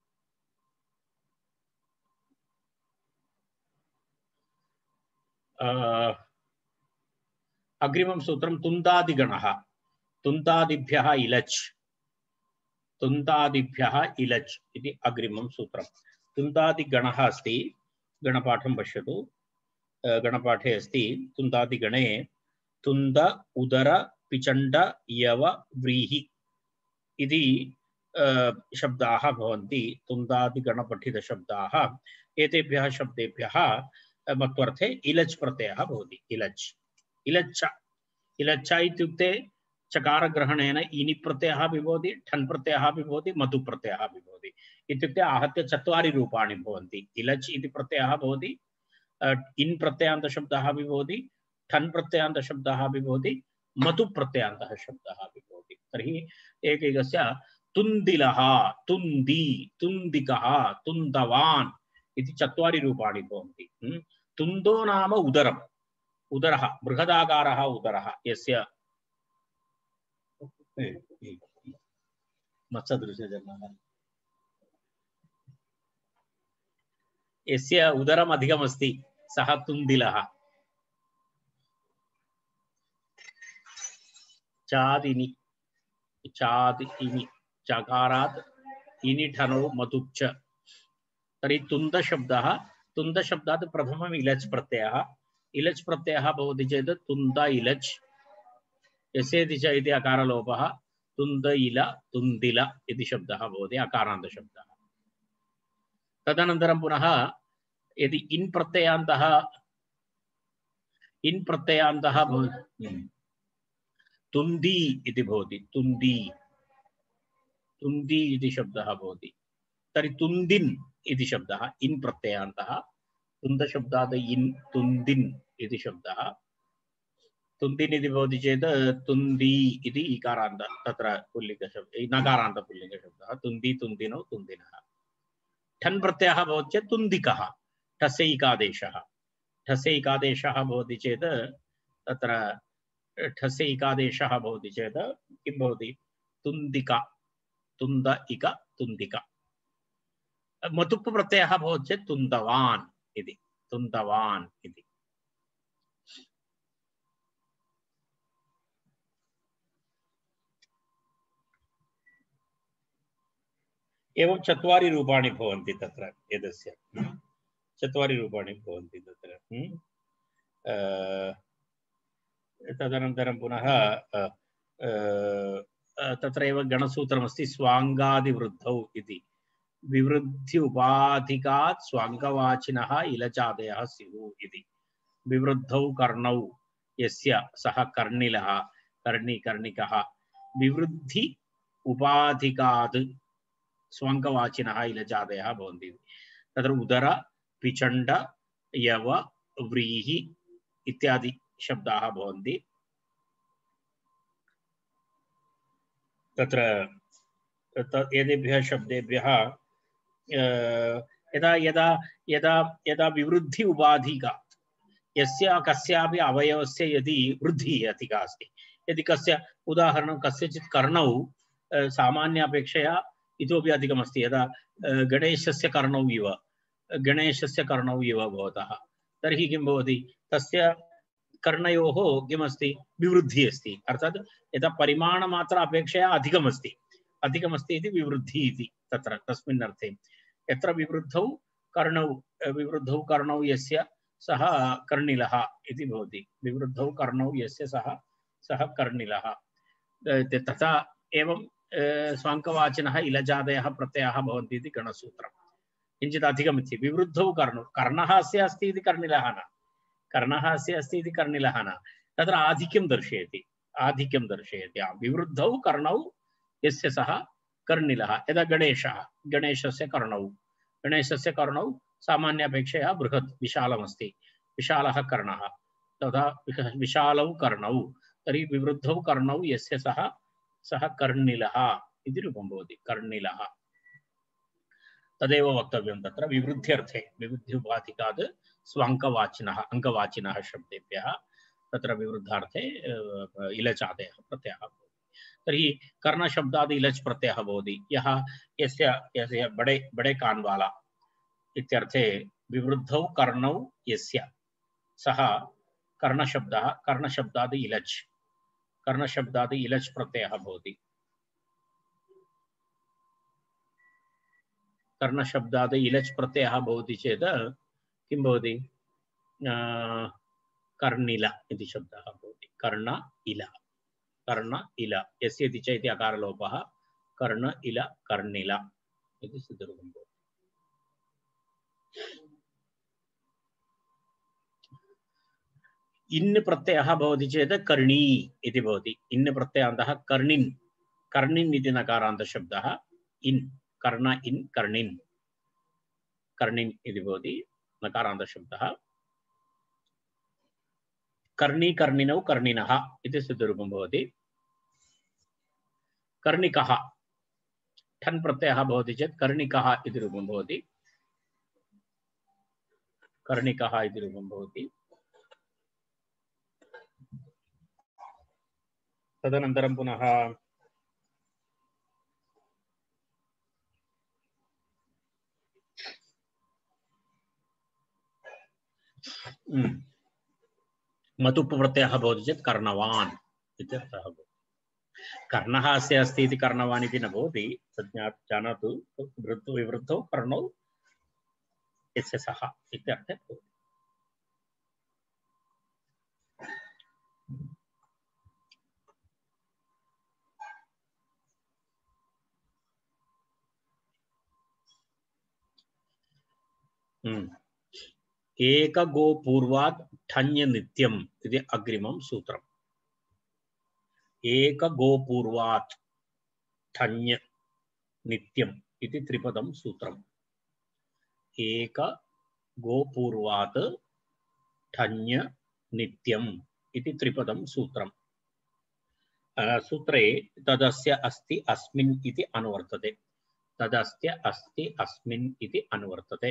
अग्रिमं सूत्रं तुन्दादिगणः। तुन्दादिभ्यः इलच् तुन्दादिभ्यः इलच् इति अग्रिमं सूत्रं। तुन्दादिगणः अस्ति। गणपाठं पश्यतु। गणपाठे अस्ति तुन्दादिगणे तुन्द उदर पिचण्ड यव व्रीहि इति शब्दाः भवन्ति। तुन्दादिगणपठितशब्दाः। एतेभ्यः शब्देभ्यः मत्वर्थे इलच् प्रत्ययः भवति। इलच् इलच्छ इलच्छ इत्युक्ते चकारग्रहणेन इनि प्रत्ययः अपि भवति ठन् प्रत्ययः अपि भवति मधु प्रत्ययः अपि भवति। इत्युक्ते आहत्य चत्वारि रूपाणि भवन्ति। इलच् इति प्रत्ययः भवति, इन् प्रत्ययान्तशब्दः अपि भवति, ठन् प्रत्ययान्तशब्दः अपि भवति, मधु प्रत्ययान्तः शब्दः अपि भवति। तर्हि एकैकस्य तुन्दिलः तुन्दी तुन्दिकः तुन्दवान् इति चत्वारि रूपाणि भवन्ति। तुन्दो नाम उदरम् उदरः बृहदाकारः उदरः यस्य यस्य उदरम् अधिकमस्ति सः तुन्दिलः। चादिनि चादिनि चकारात् इनि ठनौ मधुच्च। तर्हि तुन्दशब्दः तुन्दशब्दात् प्रथमम् इलच् प्रत्ययः। इलच् प्रत्ययः भवति चेत् तुन्द इलच् यस्येति च इति अकारलोपः तुन्द इल तुन्दिल इति शब्दः भवति अकारान्तशब्दः। तदनन्तरं पुनः यदि इन् प्रत्ययान्तः इन् प्रत्ययान्तः तुन्दी इति भवति। तुन्दी तुन्दी इति शब्दः भवति। तर्हि तुन्दिन् इति शब्दः इन् प्रत्ययान्तः। तुन्दशब्दात् इन् तुन्दिन् इति शब्दः। तुन्दिन् इति भवति चेत् तुन्दी इति इकारान्त तत्र पुल्लिङ्गशब्दः नकारान्त पुल्लिङ्गशब्दः। तुन्दी तुन्दिनौ तुन्दिनः। ठन् प्रत्ययः भवति चेत् तुन्दिकः ठस्य इकादेशः। ठस्य इकादेशः भवति चेत् तत्र ठस्य इकादेशः भवति चेत् किं भवति तुन्दिका तुन्द इक तुन्दिका। मतुप् प्रत्ययः भवति चेत् तुन्दवान् इति तुन्दवान् इति। एवं चत्वारि रूपाणि भवन्ति तत्र एतस्य चत्वारि रूपाणि भवन्ति तत्र। तदनन्तरं पुनः तत्र एव गणसूत्रमस्ति स्वाङ्गादिवृद्धौ इति। विवृद्धि उपाधिकात् स्वाङ्गवाचिनः इलचादयः स्युः इति। विवृद्धौ कर्णौ यस्य सः कर्णिलः कर्णि कर्णिकः। विवृद्धि उपाधिकात् स्वाङ्गवाचिनः इलचादयः भवन्ति। तत्र उदर पिचण्ड यव व्रीहि इत्यादि शब्दाः भवन्ति तत्र एतेभ्यः शब्देभ्यः यदा यदा यदा यदा विवृद्धि उपाधिका यस्य कस्यापि अवयवस्य यदि वृद्धिः अधिका अस्ति यदि कस्य उदाहरणं कस्यचित् कर्णौ सामान्यापेक्षया इतोपि अधिकमस्ति यदा गणेशस्य कर्णौ इव गणेशस्य कर्णौ इव भवतः तर्हि किं भवति तस्य कर्णयोः किमस्ति विवृद्धिः अस्ति अर्थात् यदा परिमाणमात्र अपेक्षया अधिकमस्ति अधिकमस्ति इति विवृद्धिः इति तत्र तस्मिन् अर्थे यत्र विवृद्धौ कर्णौ विवृद्धौ कर्णौ यस्य सः कर्णिलः इति भवति विवृद्धौ कर्णौ यस्य सः सः कर्णिलः तथा एवं स्वाङ्कवाचिनः इलजादयः प्रत्ययाः भवन्ति इति गणसूत्रं किञ्चित् अधिकमस्ति विवृद्धौ कर्णौ कर्णः अस्य अस्ति इति कर्णिलः न कर्णः अस्य अस्ति इति कर्णिलः न तत्र आधिक्यं दर्शयति आधिक्यं दर्शयति विवृद्धौ कर्णौ यस्य सः कर्णिलः यदा गणेशः गणेशस्य कर्णौ गणेशस्य कर्णौ सामान्यापेक्षया बृहत् विशालमस्ति विशालः कर्णः तथा विशालौ कर्णौ तर्हि विवृद्धौ कर्णौ यस्य सः सः कर्णिलः इति रूपं भवति कर्णिलः तदेव वक्तव्यं तत्र विवृद्ध्यर्थे विवृद्ध्युपाधिकात् स्वाङ्कवाचिनः अङ्कवाचिनः शब्देभ्यः तत्र विवृद्धार्थे इलचादयः प्रत्ययः भवति तर्हि कर्णशब्दात् इलच् प्रत्ययः भवति यः यस्य यस्य बडे बडे कान वाला इत्यर्थे विवृद्धौ कर्णौ यस्य सः कर्णशब्दः कर्णशब्दात् इलच् कर्णशब्दात् इलच् प्रत्ययः भवति कर्णशब्दात् इलच् प्रत्ययः भवति चेत् किं भवति कर्णिल इति शब्दः भवति कर्ण इल कर्ण इल यस्य इति च इति अकारलोपः कर्ण इल कर्णिल इति सिद्धरूपं भवति इन् प्रत्ययः भवति चेत् कर्णी इति भवति इन् प्रत्ययान्तः कर्णिन् कर्णिन् इति नकारान्तशब्दः इन् कर्ण इन् कर्णिन् कर्णिन् इति भवति नकारान्तशब्दः कर्णी कर्णिनौ कर्णिनः इति सिद्धरूपं भवति कर्णिकः ठन् प्रत्ययः भवति चेत् कर्णिकः इति रूपं भवति कर्णिकः इति रूपं भवति तदनन्तरं पुनः मतुप् प्रत्ययः भवति चेत् कर्णवान् इत्यर्थः भवति कर्णः अस्य अस्ति इति कर्णवान् इति न भवति तत् जानातु वृद्धौ विवृद्धौ कर्णौ यस्य सः इत्यर्थे भवति एक गो पूर्वात् ठञ् नित्यम् इति अग्रिमं सूत्रम् एक गो पूर्वात् ठञ् नित्यम् इति त्रिपदं सूत्रम् एक गो पूर्वात् ठञ् नित्यम् इति त्रिपदं सूत्रम् सूत्रे तदस्य अस्ति अस्मिन् इति अनुवर्तते तदस्य अस्ति अस्मिन् इति अनुवर्तते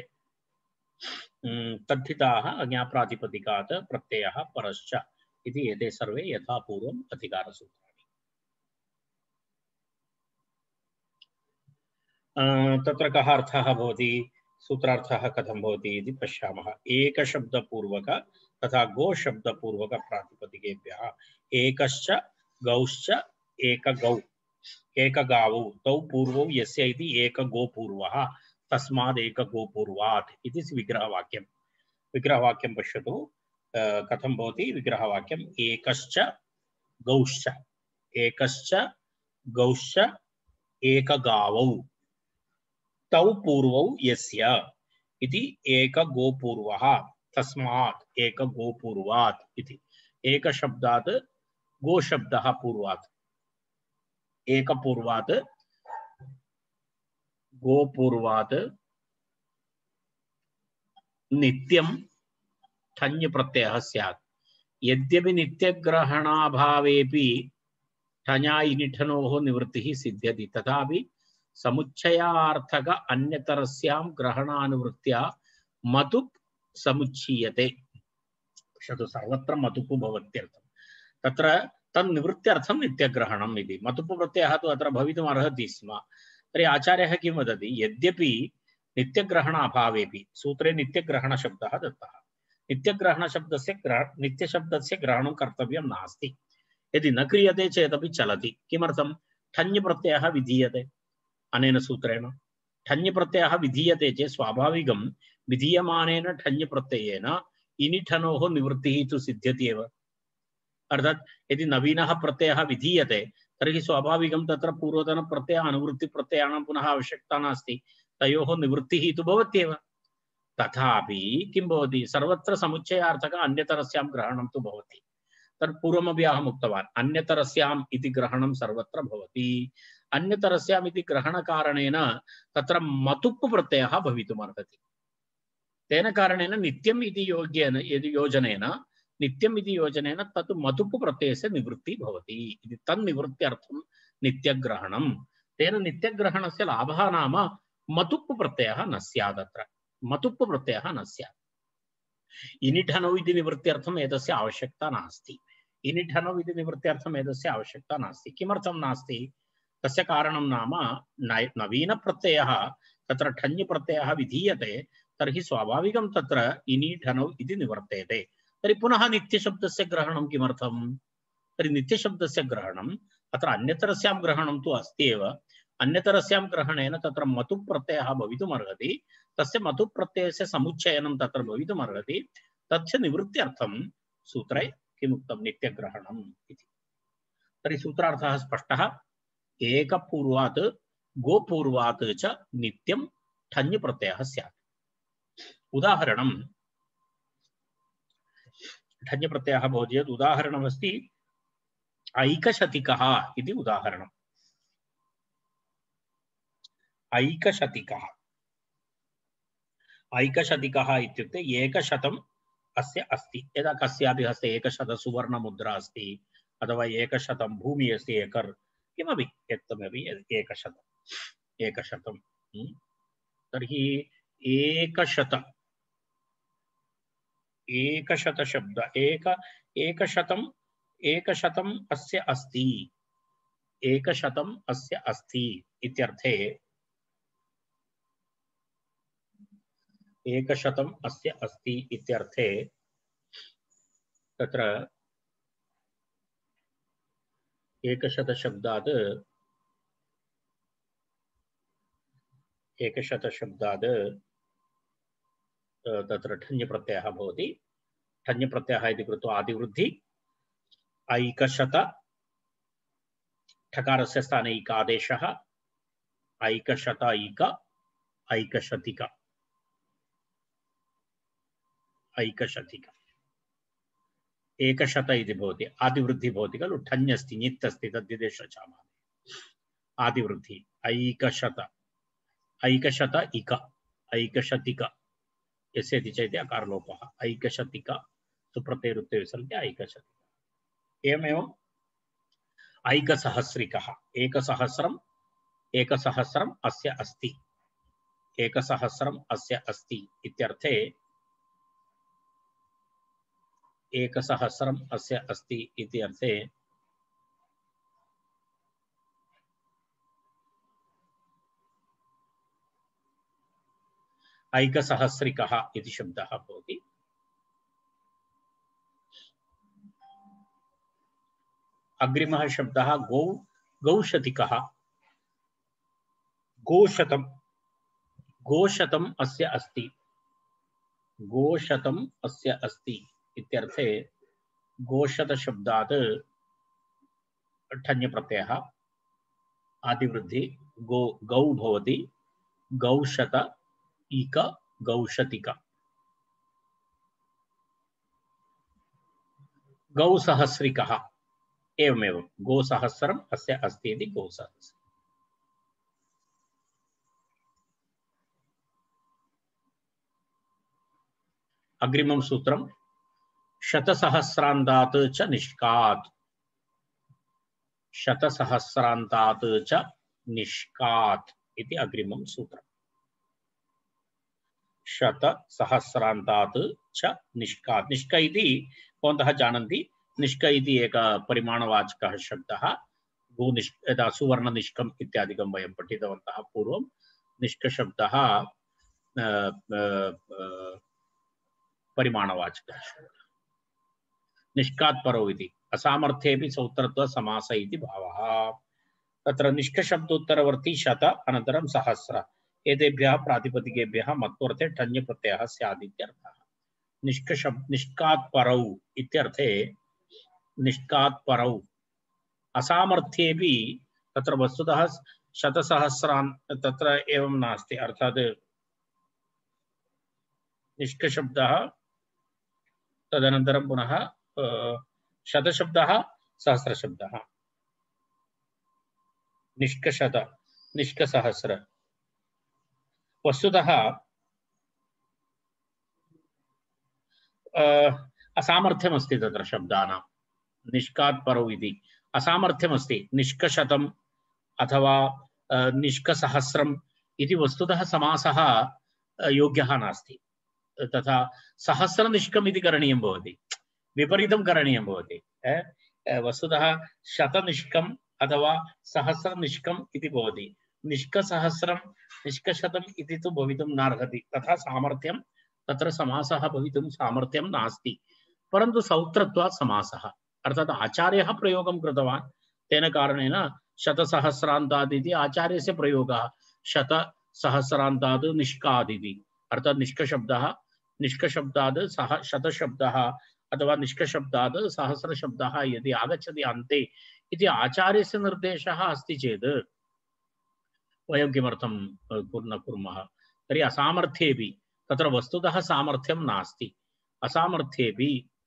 तद्धिताः अज्ञाप्रातिपदिकात् प्रत्ययः परश्च इति एते सर्वे यथा पूर्वम् अधिकारसूत्राणि तत्र कः अर्थः भवति सूत्रार्थः कथं भवति इति पश्यामः एकशब्दपूर्वक तथा गोशब्दपूर्वक प्रातिपदिकेभ्यः एकश्च गौश्च एकगौ एकगावौ तौ पूर्वौ यस्य इति एकगोपूर्वः तस्माद् एकगोपूर्वात् इति विग्रहवाक्यं विग्रहवाक्यं पश्यतु कथं भवति विग्रहवाक्यम् एकश्च गौश्च एकश्च गौश्च एकगावौ तौ पूर्वौ यस्य इति एकगोपूर्वः तस्मात् एकगोपूर्वात् इति एकशब्दात् गोशब्दः पूर्वात् एकपूर्वात् गोपूर्वात् नित्यं ठञ् प्रत्ययः स्यात् यद्यपि नित्यग्रहणाभावेपि ठञा इनिठनोः निवृत्तिः सिद्ध्यति तथापि समुच्चयार्थक अन्यतरस्यां ग्रहणानुवृत्त्या मतुप् समुच्चीयते। पश्यतु सर्वत्र मतुप् भवत्यर्थं तत्र तन्निवृत्त्यर्थं नित्यग्रहणम् इति। मतुप् प्रत्ययः तु अत्र भवितुम् अर्हति स्म। तर्हि आचार्यः किं वदति, यद्यपि नित्यग्रहणाभावेपि सूत्रे नित्यग्रहणशब्दः दत्तः, नित्यग्रहणशब्दस्य ग्रह नित्यशब्दस्य ग्रहणं कर्तव्यं नास्ति। यदि न क्रियते चेदपि चलति। किमर्थं? ठञ् प्रत्ययः विधीयते अनेन सूत्रेण। ठञ् प्रत्ययः विधीयते चेत् स्वाभाविकं विधीयमानेन ठञ् प्रत्ययेन इनिठनोः निवृत्तिः तु सिद्ध्यति एव। अर्थात् यदि नवीनः प्रत्ययः विधीयते तर्हि स्वाभाविकं तत्र पूर्वतनप्रत्यय अनुवृत्तिप्रत्ययाणां पुनः आवश्यकता नास्ति, तयोः निवृत्तिः तु भवत्येव। तथापि किं भवति, सर्वत्र समुच्चयार्थक अन्यतरस्यां ग्रहणं तु भवति। तत् पूर्वमपि अहम् उक्तवान्, अन्यतरस्याम् इति ग्रहणं सर्वत्र भवति। अन्यतरस्याम् इति ग्रहणकारणेन तत्र मतुप् प्रत्ययः भवितुमर्हति। तेन कारणेन नित्यम् इति योग्येन यदि योजनेन नित्यम् इति योजनेन तत् मतुप् प्रत्ययस्य निवृत्तिः भवति इति। तन्निवृत्त्यर्थं नित्यग्रहणं। तेन नित्यग्रहणस्य लाभः नाम मतुप् प्रत्ययः न स्यात्। अत्र मतुप् प्रत्ययः न स्यात्। इनिठनौ इति निवृत्त्यर्थम् एतस्य आवश्यकता नास्ति। इनिठनौ इति निवृत्त्यर्थम् एतस्य आवश्यकता नास्ति। किमर्थं नास्ति? तस्य कारणं नाम नवीनप्रत्ययः तत्र ठञ् प्रत्ययः विधीयते तर्हि स्वाभाविकं तत्र इनिठनौ इति निवर्तेते। तर्हि पुनः नित्यशब्दस्य ग्रहणं किमर्थं? तर्हि नित्यशब्दस्य ग्रहणम् अत्र अन्यतरस्यां ग्रहणं तु अस्ति एव। अन्यतरस्यां ग्रहणेन तत्र मतुप् प्रत्ययः भवितुमर्हति, तस्य मतुप् प्रत्ययस्य समुच्चयनं तत्र भवितुमर्हति। तस्य निवृत्त्यर्थं सूत्रे किमुक्तं, नित्यग्रहणम् इति। तर्हि सूत्रार्थः स्पष्टः। एकपूर्वात् गोपूर्वात् च नित्यं ठञ् प्रत्ययः स्यात्। उदाहरणं ठञ् प्रत्ययः भवति यत् उदाहरणमस्ति ऐकशतिकः इति उदाहरणम्। ऐकशतिकः ऐकशतिकः इत्युक्ते एकशतम् अस्य अस्ति। यदा कस्यापि हस्ते एकशत सुवर्णमुद्रा अस्ति अथवा एकशतं भूमि अस्ति, एकर् किमपि यत्तमपि एकशतम् एकशतं तर्हि एकशत एकशत शब्द एक एकशतम् एकशतम् अस्य अस्ति एकशतम् अस्य अस्ति इत्यर्थे एकशतम् अस्य अस्ति इत्यर्थे तत्र एकशत शब्दात् एकशत शब्दात् तत्र ठञ् प्रत्ययः भवति। ठञ् प्रत्ययः इति कृत्वा आदिवृद्धि ऐकशत, ठकारस्य स्थाने इकादेशः, ऐकशत ऐक ऐकशतिक ऐकशतिक एकशत इति भवति। आदिवृद्धि भवति खलु, ठञ् अस्ति नित् अस्ति तद्विदेश चामाने आदिवृद्धि ऐकशत ऐकशत इक ऐकशतिक यस्य इति चेत् अकारलोपः ऐकशतिक सुप्रत्ययरुत्ते विसर्ज्य ऐकशतिक। एवमेवम् ऐकसहस्रिकः एकसहस्रम् एकसहस्रम् अस्य अस्ति एकसहस्रम् अस्य अस्ति इत्यर्थे एकसहस्रम् अस्य अस्ति इति अर्थे ऐकसहस्रिकः इति शब्दः भवति। अग्रिमः शब्दः गौ गौशतिकः। गोशतम् गोशतम् अस्य अस्ति गोशतम् अस्य अस्ति इत्यर्थे गोशत शब्दात् ठञ् प्रत्ययः आदिवृद्धि गो गौ भवति गौशत इक गौशतिक। गौसहस्रिकः एवमेव गोसहस्रम् अस्य अस्ति इति गोसहस्रम्। अग्रिमं सूत्रं शतसहस्रान्तात् च निष्कात् शतसहस्रान्तात् च निष्कात् इति अग्रिमं सूत्रम्। शतसहस्रान्तात् च निष्कात्। निष्क इति भवन्तः जानन्ति, निष्क इति एकः परिमाणवाचकः शब्दः। भूनिष्क यदा सुवर्णनिष्कम् इत्यादिकं वयं पठितवन्तः पूर्वं। निष्कशब्दः परिमाणवाचकः शब्दः। निष्कात् परौ इति असामर्थ्येऽपि सौत्रत्व समास इति भावः। तत्र निष्कशब्दोत्तरवर्ती शत अनन्तरं सहस्र एतेभ्यः प्रातिपदिकेभ्यः मत्वर्थे ठञ् प्रत्ययः स्यात् इत्यर्थः। निष्कशब्द निष्कात् परौ इत्यर्थे निष्कात् परौ असामर्थ्येऽपि तत्र वस्तुतः शतसहस्रान् तत्र एवं नास्ति, अर्थात् निष्कशब्दः तदनन्तरं पुनः शतशब्दः सहस्रशब्दः। निष्कशत निष्कसहस्र वस्तुतः असामर्थ्यमस्ति तत्र शब्दानां। निष्कात् परौ इति असामर्थ्यमस्ति। निष्कशतम् अथवा निष्कसहस्रम् इति वस्तुतः समासः योग्यः नास्ति। तथा सहस्रनिष्कम् इति करणीयं भवति, विपरीतं करणीयं भवति। वस्तुतः शतनिष्कम् अथवा सहस्रनिष्कम् इति भवति। निष्कसहस्रं निष्कशतम् इति तु भवितुं नार्हति। तथा सामर्थ्यं तत्र समासः भवितुं सामर्थ्यं नास्ति। परन्तु सौत्रत्वात् समासः, अर्थात् आचार्यः प्रयोगं कृतवान्, तेन कारणेन शतसहस्रान्तात् इति आचार्यस्य प्रयोगः। शतसहस्रान्तात् निष्कात् इति अर्थात् निष्कशब्दः, निष्कशब्दात् सह शतशब्दः अथवा निष्कशब्दात् सहस्रशब्दः यदि आगच्छति अन्ते इति आचार्यस्य निर्देशः अस्ति चेत् वयं किमर्थं न कुर्मः? तर्हि असामर्थ्येऽपि तत्र वस्तुतः सामर्थ्यं नास्ति। असामर्थ्येऽपि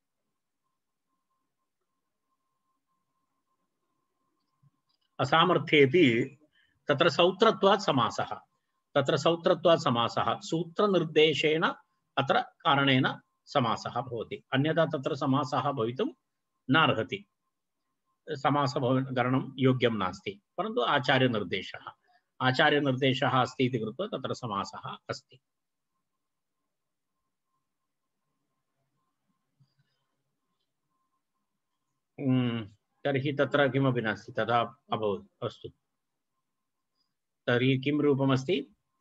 असामर्थ्येऽपि तत्र सौत्रत्वात् समासः तत्र सौत्रत्वात् समासः सूत्रनिर्देशेन अत्र कारणेन समासः भवति। अन्यथा तत्र समासः भवितुं नार्हति। समासकरणं योग्यं नास्ति। परन्तु आचार्यनिर्देशः आचार्यनिर्देशः अस्ति इति कृत्वा तत्र समासः अस्ति। तर्हि तत्र किमपि नास्ति, तथा अभवत्। अस्तु, तर्हि किं रूपमस्ति?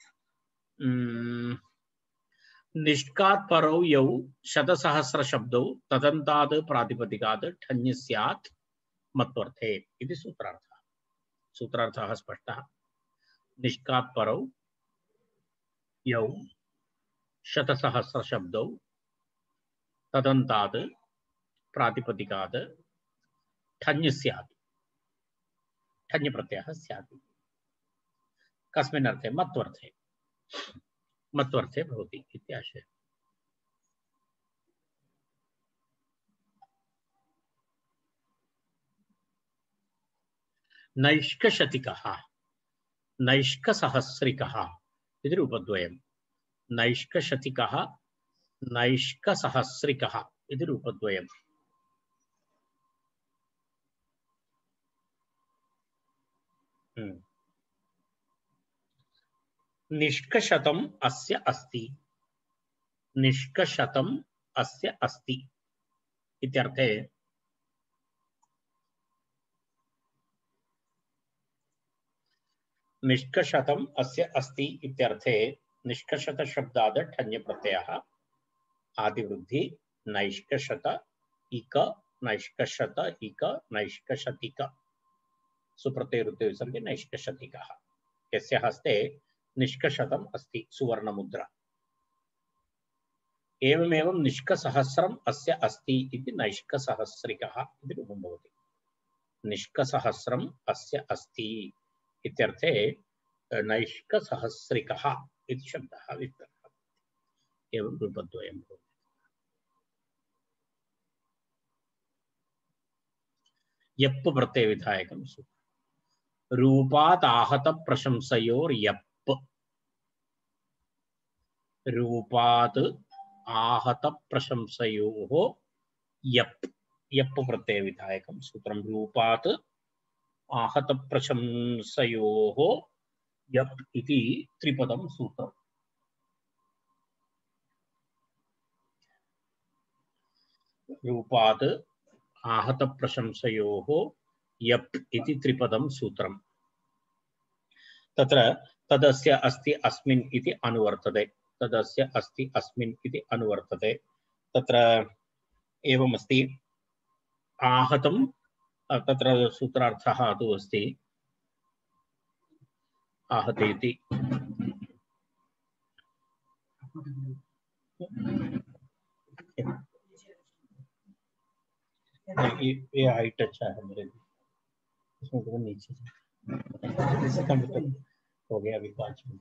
निष्कात् परौ यौ शतसहस्रशब्दौ तदन्तात् प्रातिपदिकात् ठञ् स्यात् मत्वर्थे इति सूत्रार्थः। सूत्रार्थः स्पष्टः। निष्कात् परौ यौ शतसहस्रशब्दौ तदन्तात् प्रातिपदिकात् ठञ् स्यात्, ठञ् प्रत्ययः स्यात्। कस्मिन् अर्थे? मत्वर्थे। मत्वर्थे भवति इति आशयः। नैष्कशतिकः नैष्कसहस्रिकः इति रूपद्वयम्। नैष्कशतिकः नैष्कसहस्रिकः इति रूपद्वयम्। निष्कशतम् अस्य अस्ति, निष्कशतम् अस्य अस्ति इत्यर्थे निष्कशतम् अस्य अस्ति इत्यर्थे निष्कशत शब्दात् ठञ् प्रत्ययः आदिवृद्धि नैष्कशत इक नैष्कशत इक नैष्कशतिक सुप्रत्ययरुत्ते विसर्गे नैष्कशतिकः। यस्य हस्ते निष्कशतम् अस्ति सुवर्णमुद्रा। एवमेवं निष्कसहस्रम् अस्य अस्ति इति नैष्कसहस्रिकः इति रूपं भवति। निष्कसहस्रम् अस्य अस्ति इत्यर्थे नैष्कसहस्रिकः इति शब्दः विस्तरः। एवं रूपद्वयं भवति। यप् प्रत्ययविधायकं सूत्रम्। रूपात् आहत प्रशंसयोर् यप्। रूपात् आहत प्रशंसयोः यप् यप् प्रत्यय विधायकं सूत्रं रूपात् आहत प्रशंसयोः यप् इति त्रिपदं सूत्रम्। रूपात् आहत प्रशंसयोः यप् इति त्रिपदं सूत्रम्। तत्र तदस्य अस्ति अस्मिन् इति अनुवर्तते, तदस्य अस्ति अस्मिन् इति अनुवर्तते। तत्र एवमस्ति आहतं, तत्र सूत्रार्थः तु अस्ति आहतेति। ये ये हाई टच है मेरे, इसमें तो नीचे हो गया अभी पाँच मिनट।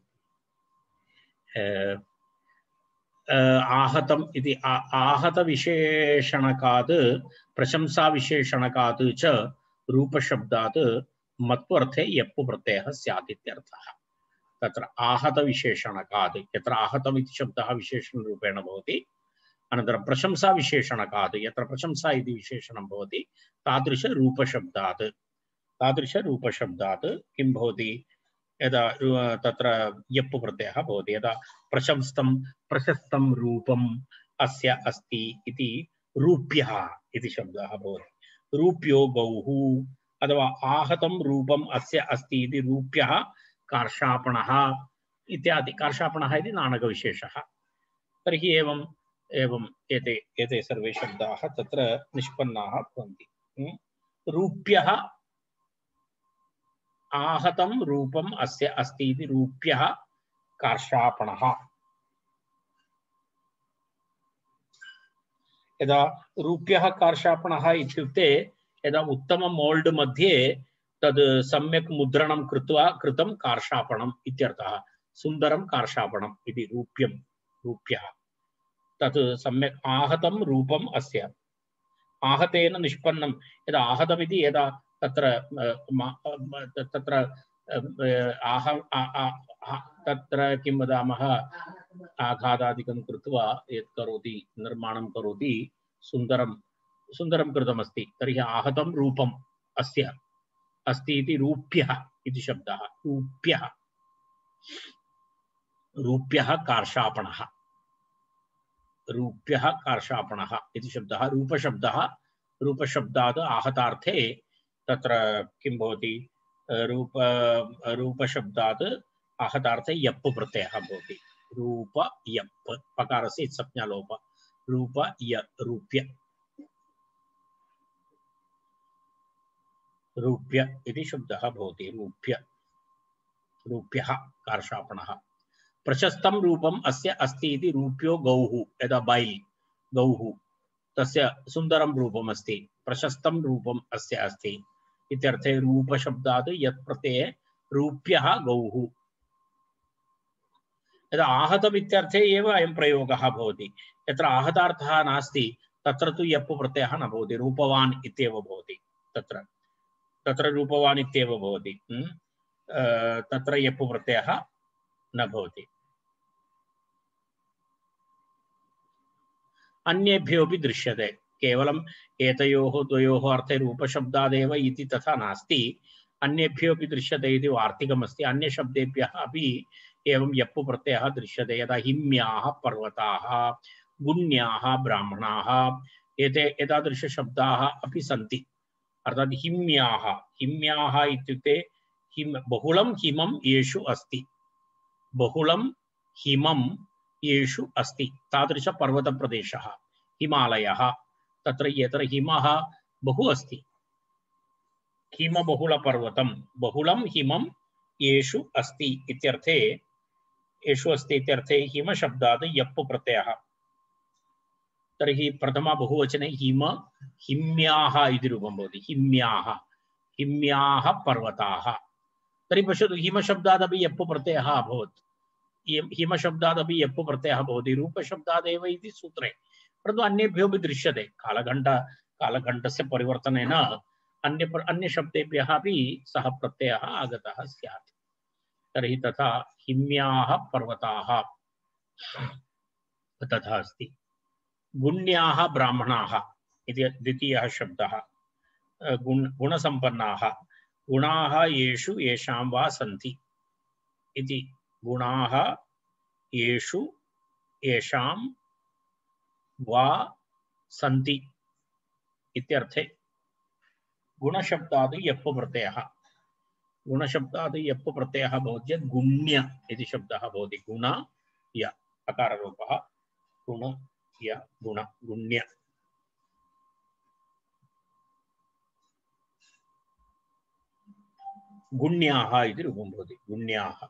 आहतम इति आहत विशेषणकात् प्रशंसा विशेषणकात् च रूपशब्दात् मत्वर्थे यप् प्रत्ययः स्यात् इत्यर्थः। तत्र आहत विशेषणकात्, यत्र आहतम् इति शब्दः विशेषणरूपेण भवति, अनन्तरं प्रशंसा विशेषणकात्, यत्र प्रशंसा इति विशेषणं भवति, तादृश रूपशब्दात् तादृश रूपशब्दात् किं भवति, यदा तत्र यप् प्रत्ययः भवति। यदा प्रशंस्तं प्रशस्तं रूपम् अस्य अस्ति इति रूप्यः इति शब्दः भवति। रूप्यो गौः, अथवा आहतं रूपम् अस्य अस्ति इति रूप्यः कार्षापणः इत्यादि। कार्षापणः इति नाणकविशेषः। तर्हि एवं एवं एते एते सर्वे शब्दाः तत्र निष्पन्नाः भवन्ति। रूप्यः आहतं रूपम् अस्य अस्ति इति रूप्यः कार्षापणः। यदा रूप्यः कार्षापणः इत्युक्ते यदा उत्तम मोल्ड मध्ये तद् सम्यक् मुद्रणं कृत्वा कृतं कार्षापणम् इत्यर्थः। सुन्दरं कार्षापणम् इति रूप्यं रूप्यः। तत् सम्यक् आहतं रूपम् अस्य आहतेन निष्पन्नं। यदा आहतमिति यदा तत्र तत्र आह तत्र किं वदामः, आघातादिकं कृत्वा यत् करोति, निर्माणं करोति, सुन्दरं सुन्दरं कृतमस्ति, तर्हि आहतं रूपम् अस्य अस्ति इति रूप्यः इति शब्दः। रूप्यः रूप्यः कार्षापणः, रूप्यः कार्षापणः इति शब्दः। रूपशब्दः, रूपशब्दात् आहतार्थे तत्र किं भवति, रूप रूपशब्दात् आहतार्थे यप् प्रत्ययः भवति। रूप यप्, पकारस्य संज्ञालोप, रूप य रूप्य रूप्य इति शब्दः भवति। रूप्य रूप्यः कार्षापणः। प्रशस्तं रूपम् अस्य अस्ति इति रूप्यो गौः, यदा बैल् गौः तस्य सुन्दरं रूपम् अस्ति, प्रशस्तं रूपम् अस्य अस्ति इत्यर्थे रूपशब्दात् यत् प्रत्यये रूप्यः गौः। यदा आहतम् इत्यर्थे एव अयं प्रयोगः भवति। यत्र आहतार्थः नास्ति तत्र तु यप् प्रत्ययः न भवति, रूपवान् इत्येव भवति। तत्र तत्र रूपवान् इत्येव भवति, तत्र यप् प्रत्ययः न भवति। अन्येभ्योऽपि दृश्यते, केवलम् एतयोः द्वयोः अर्थे रूपशब्दादेव इति तथा नास्ति, अन्येभ्योऽपि दृश्यते इति वार्तिकमस्ति। अन्यशब्देभ्यः अपि एवं यप् प्रत्ययः दृश्यते। यदा हिम्याः पर्वताः, गुण्याः ब्राह्मणाः, एते एतादृशशब्दाः अपि सन्ति। अर्थात् हिम्याः, हिम्याः इत्युक्ते हिम बहुलं हिमं येषु अस्ति, बहुलं हिमं येषु अस्ति, तादृश पर्वतप्रदेशः हिमालयः। तत्र यत्र हिमः बहु अस्ति, हिमबहुलपर्वतं, बहुलं हिमं येषु अस्ति इत्यर्थे, येषु अस्ति इत्यर्थे हिमशब्दात् यप् प्रत्ययः। तर्हि प्रथमा बहुवचने हिम हिम्याः इति रूपं भवति। हिम्याः हिम्याः पर्वताः। तर्हि पश्यतु, हिमशब्दादपि यप् प्रत्ययः अभवत्। हिमशब्दादपि यप् प्रत्ययः भवति रूपशब्दादेव इति सूत्रे, परन्तु अन्येभ्योऽपि दृश्यते। कालघण्ट कालघण्टस्य परिवर्तनेन अन्य अन्यशब्देभ्यः अपि सः प्रत्ययः आगतः स्यात्। तर्हि तथा हिम्याः पर्वताः तथा अस्ति। गुण्याः ब्राह्मणाः, इति द्वितीयः शब्दः। गुण गुणसम्पन्नाः गुणाः येषु येषां वा सन्ति इति गुणाः येषु येषां वा सन्ति इत्यर्थे गुणशब्दात् यप् प्रत्ययः गुणशब्दात् यप् प्रत्ययः भवति चेत् गुण्य इति शब्दः भवति। गुण य अकाररूपः गुण य गुण गुण्य। गुण्याः इति रूपं भवति। गुण्याः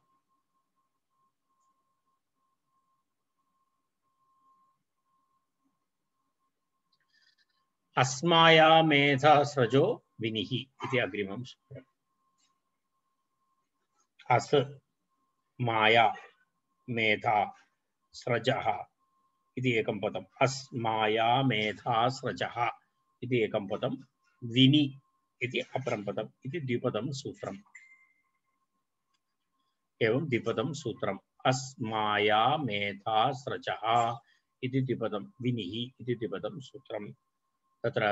अस्माया मेधा स्रजो विनिः इति अग्रिमं सूत्रम्। अस् माया मेधा स्रजः इति एकं पदम्। अस्माया मेधा स्रजः इति एकं पदं। विनि इति अपरं पदम् इति द्विपदं सूत्रम्। एवं द्विपदं सूत्रम्। अस्माया मेधा स्रजः इति द्विपदं, विनिः इति द्विपदं सूत्रम्। तत्र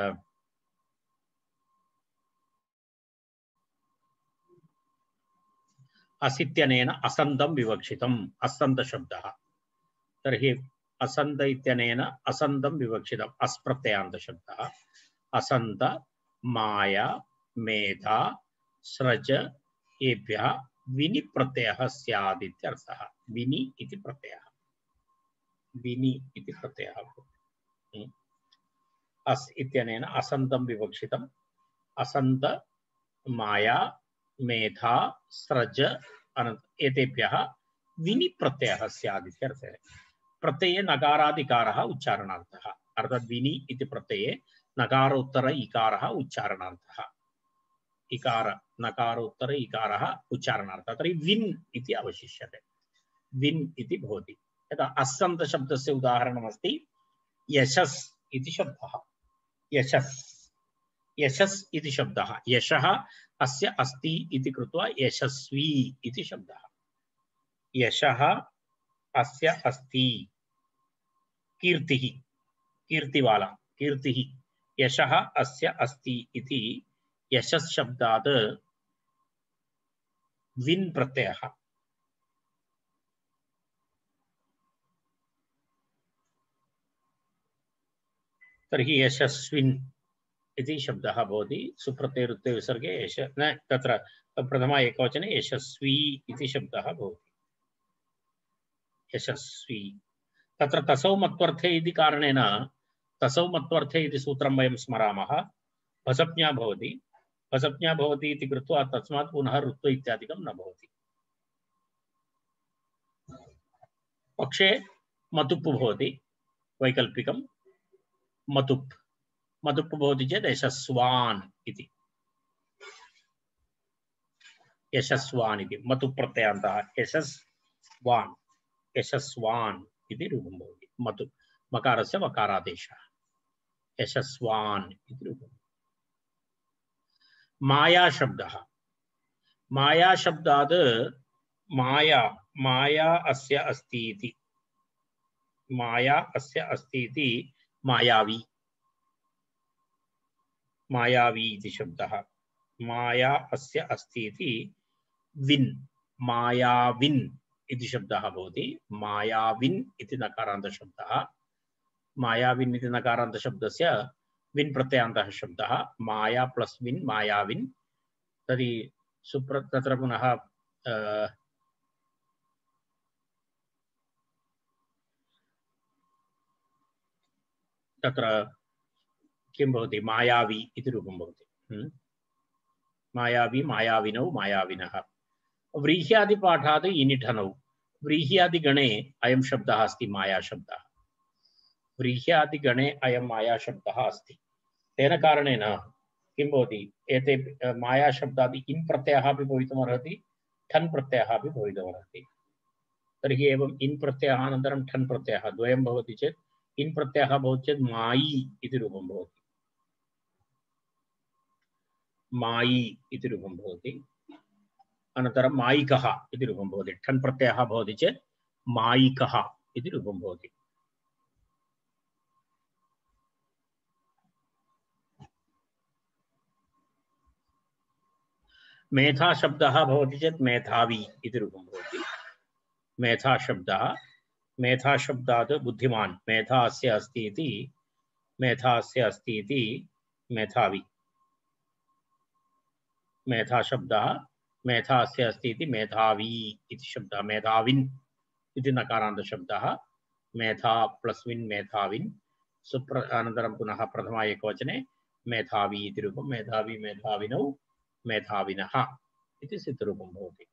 असित्यनेन असन्तं विवक्षितम्। असन्त शब्दः। तर्हि असन्त इत्यनेन असन्तं विवक्षितम्। अस्प्रत्ययान्त शब्दः। असन्त माया मेधा स्रज एभ्यः विनि प्रत्ययः स्यात् इत्यर्थः। विनि इति प्रत्ययः। विनि इति प्रत्ययः। अस् इत्यनेन असन्तं विवक्षितम्। असन्त माया मेधा स्रज एतेभ्यः विनि प्रत्ययः स्यात् इत्यर्थः। प्रत्यये नकारादिकारः उच्चारणार्थः। अर्थात् विनि इति प्रत्यये नकारोत्तर इकारः उच्चारणार्थः। इकार नकारोत्तर इकारः उच्चारणार्थः। तर्हि विन् इति अवशिष्यते। विन् इति भवति। यथा अस्सन्त शब्दस्य उदाहरणमस्ति यशस् इति शब्दः। यशस् यशस् इति शब्दः। यशः अस्य अस्ति इति कृत्वा यशस्वी इति शब्दः। यशः अस्य अस्ति। कीर्तिः कीर्तिवाला कीर्तिः यशः अस्य अस्ति इति यशस् शब्दात् विन् प्रत्ययः। तर्हि यशस्विन् इति शब्दः भवति। सुप्रत्ययरुत्ते विसर्गे यश न तत्र प्रथमा एकवचने यशस्वी इति शब्दः भवति। यशस्वी तत्र तसौ मत्वर्थे इति कारणेन तसौ मत्वर्थे इति सूत्रं वयं स्मरामः। भसप्ञा भवति। भसप्ञा भवति इति कृत्वा तस्मात् पुनः ऋत्व इत्यादिकं न भवति। पक्षे मतुप् भवति। वैकल्पिकं मतुप् मतुप् भवति चेत् यशस्वान् इति। यशस्वान् इति मतुप् प्रत्ययान्तः यशस्वान् यशस्वान् इति रूपं भवति। मतु मकारस्य वकारादेशः यशस्वान् इति रूपम्। माया शब्दः। माया शब्दात् माया माया अस्य अस्ति इति। माया अस्य अस्ति इति मायावी मायावी इति शब्दः। माया अस्य अस्ति इति विन् मायाविन् इति शब्दः भवति। मायाविन् इति नकारान्त शब्दः। मायाविन् इति नकारान्त शब्दस्य विन् प्रत्ययान्तः शब्दः। माया प्लस विन् मायाविन्। तर्हि सुप्र तत्र पुनः तत्र किं भवति मायावी इति रूपं भवति। मायावी मायाविनौ मायाविनः। व्रीह्यादिपाठात् इनिठनौ। व्रीह्यादिगणे अयं शब्दः अस्ति माया शब्दः। व्रीह्यादिगणे अयं माया शब्दः अस्ति। तेन कारणेन किं भवति एते माया शब्दादि इन् प्रत्ययः अपि भवितुमर्हति ठन् प्रत्ययः अपि भवितुमर्हति। तर्हि एवम् इन् प्रत्ययः अनन्तरं ठन् प्रत्ययः द्वयं भवति चेत् इन् प्रत्ययः भवति चेत् मायी इति रूपं भवति। मायी इति रूपं भवति। अनन्तरं मायिकः इति रूपं भवति। ठन् प्रत्ययः भवति चेत् मायिकः इति रूपं भवति। मेधा शब्दः भवति चेत् मेधावी इति रूपं भवति। मेधा शब्दः, मेधा शब्दात् बुद्धिमान्, मेधा अस्य अस्ति इति, मेधा अस्य अस्ति इति मेधावी। मेधा शब्दः, मेधा अस्य अस्ति इति मेधावी इति शब्दः। मेधाविन् इति नकारान्त शब्दः, मेधा प्लस् विन् मेधाविन्, सुप्र अनन्तरं पुनः प्रथमा एकवचने मेधावी इति रूपं। मेधावी मेधाविनौ मेधाविनः इति सिद्धरूपं भवति।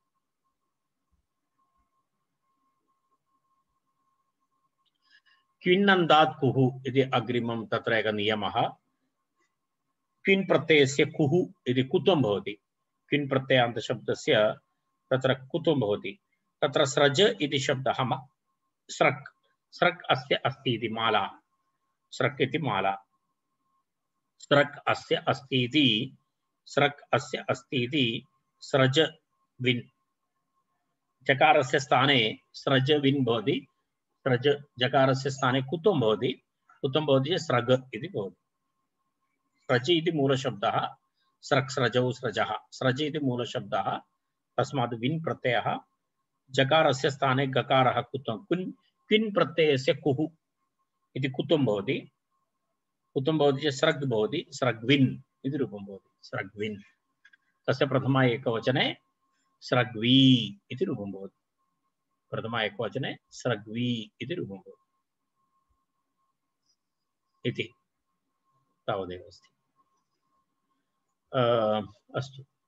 क्विन्नन्दात् कुः इति अग्रिमं तत्र एकः नियमः। क्विन् प्रत्ययस्य कुः इति कुत्वं भवति। क्विन् प्रत्ययान्त शब्दस्य तत्र कुत्वं भवति। तत्र स्रज इति शब्दः स्रक्, स्रक् अस्य अस्ति इति माला, स्रक् इति माला, स्रक् अस्य अस्ति इति, स्रक् अस्य अस्ति इति स्रज विन्। जकारस्य स्थाने स्रज विन् भवति। स्रज जकारस्य स्थाने कुत्वं भवति, कुत्वं भवति स्रग इति भवति। स्रज इति मूलशब्दः, स्रक् स्रजौ स्रजः, स्रज इति मूलशब्दः, तस्मात् विन् प्रत्ययः, जकारस्य स्थाने गकारः कुत्वं, कुन् क्विन् प्रत्ययस्य कुः इति कुत्वं भवति, कुत्वं भवति चेत् स्रग् भवति, स्रग्विन् इति रूपं भवति, स्रग्विन्। तस्य प्रथमा एकवचने स्रग्वी इति रूपं भवति, प्रथमा एकवचने स्रग्वी इति रूपं भवति इति तावदेव अस्ति। अस्तु।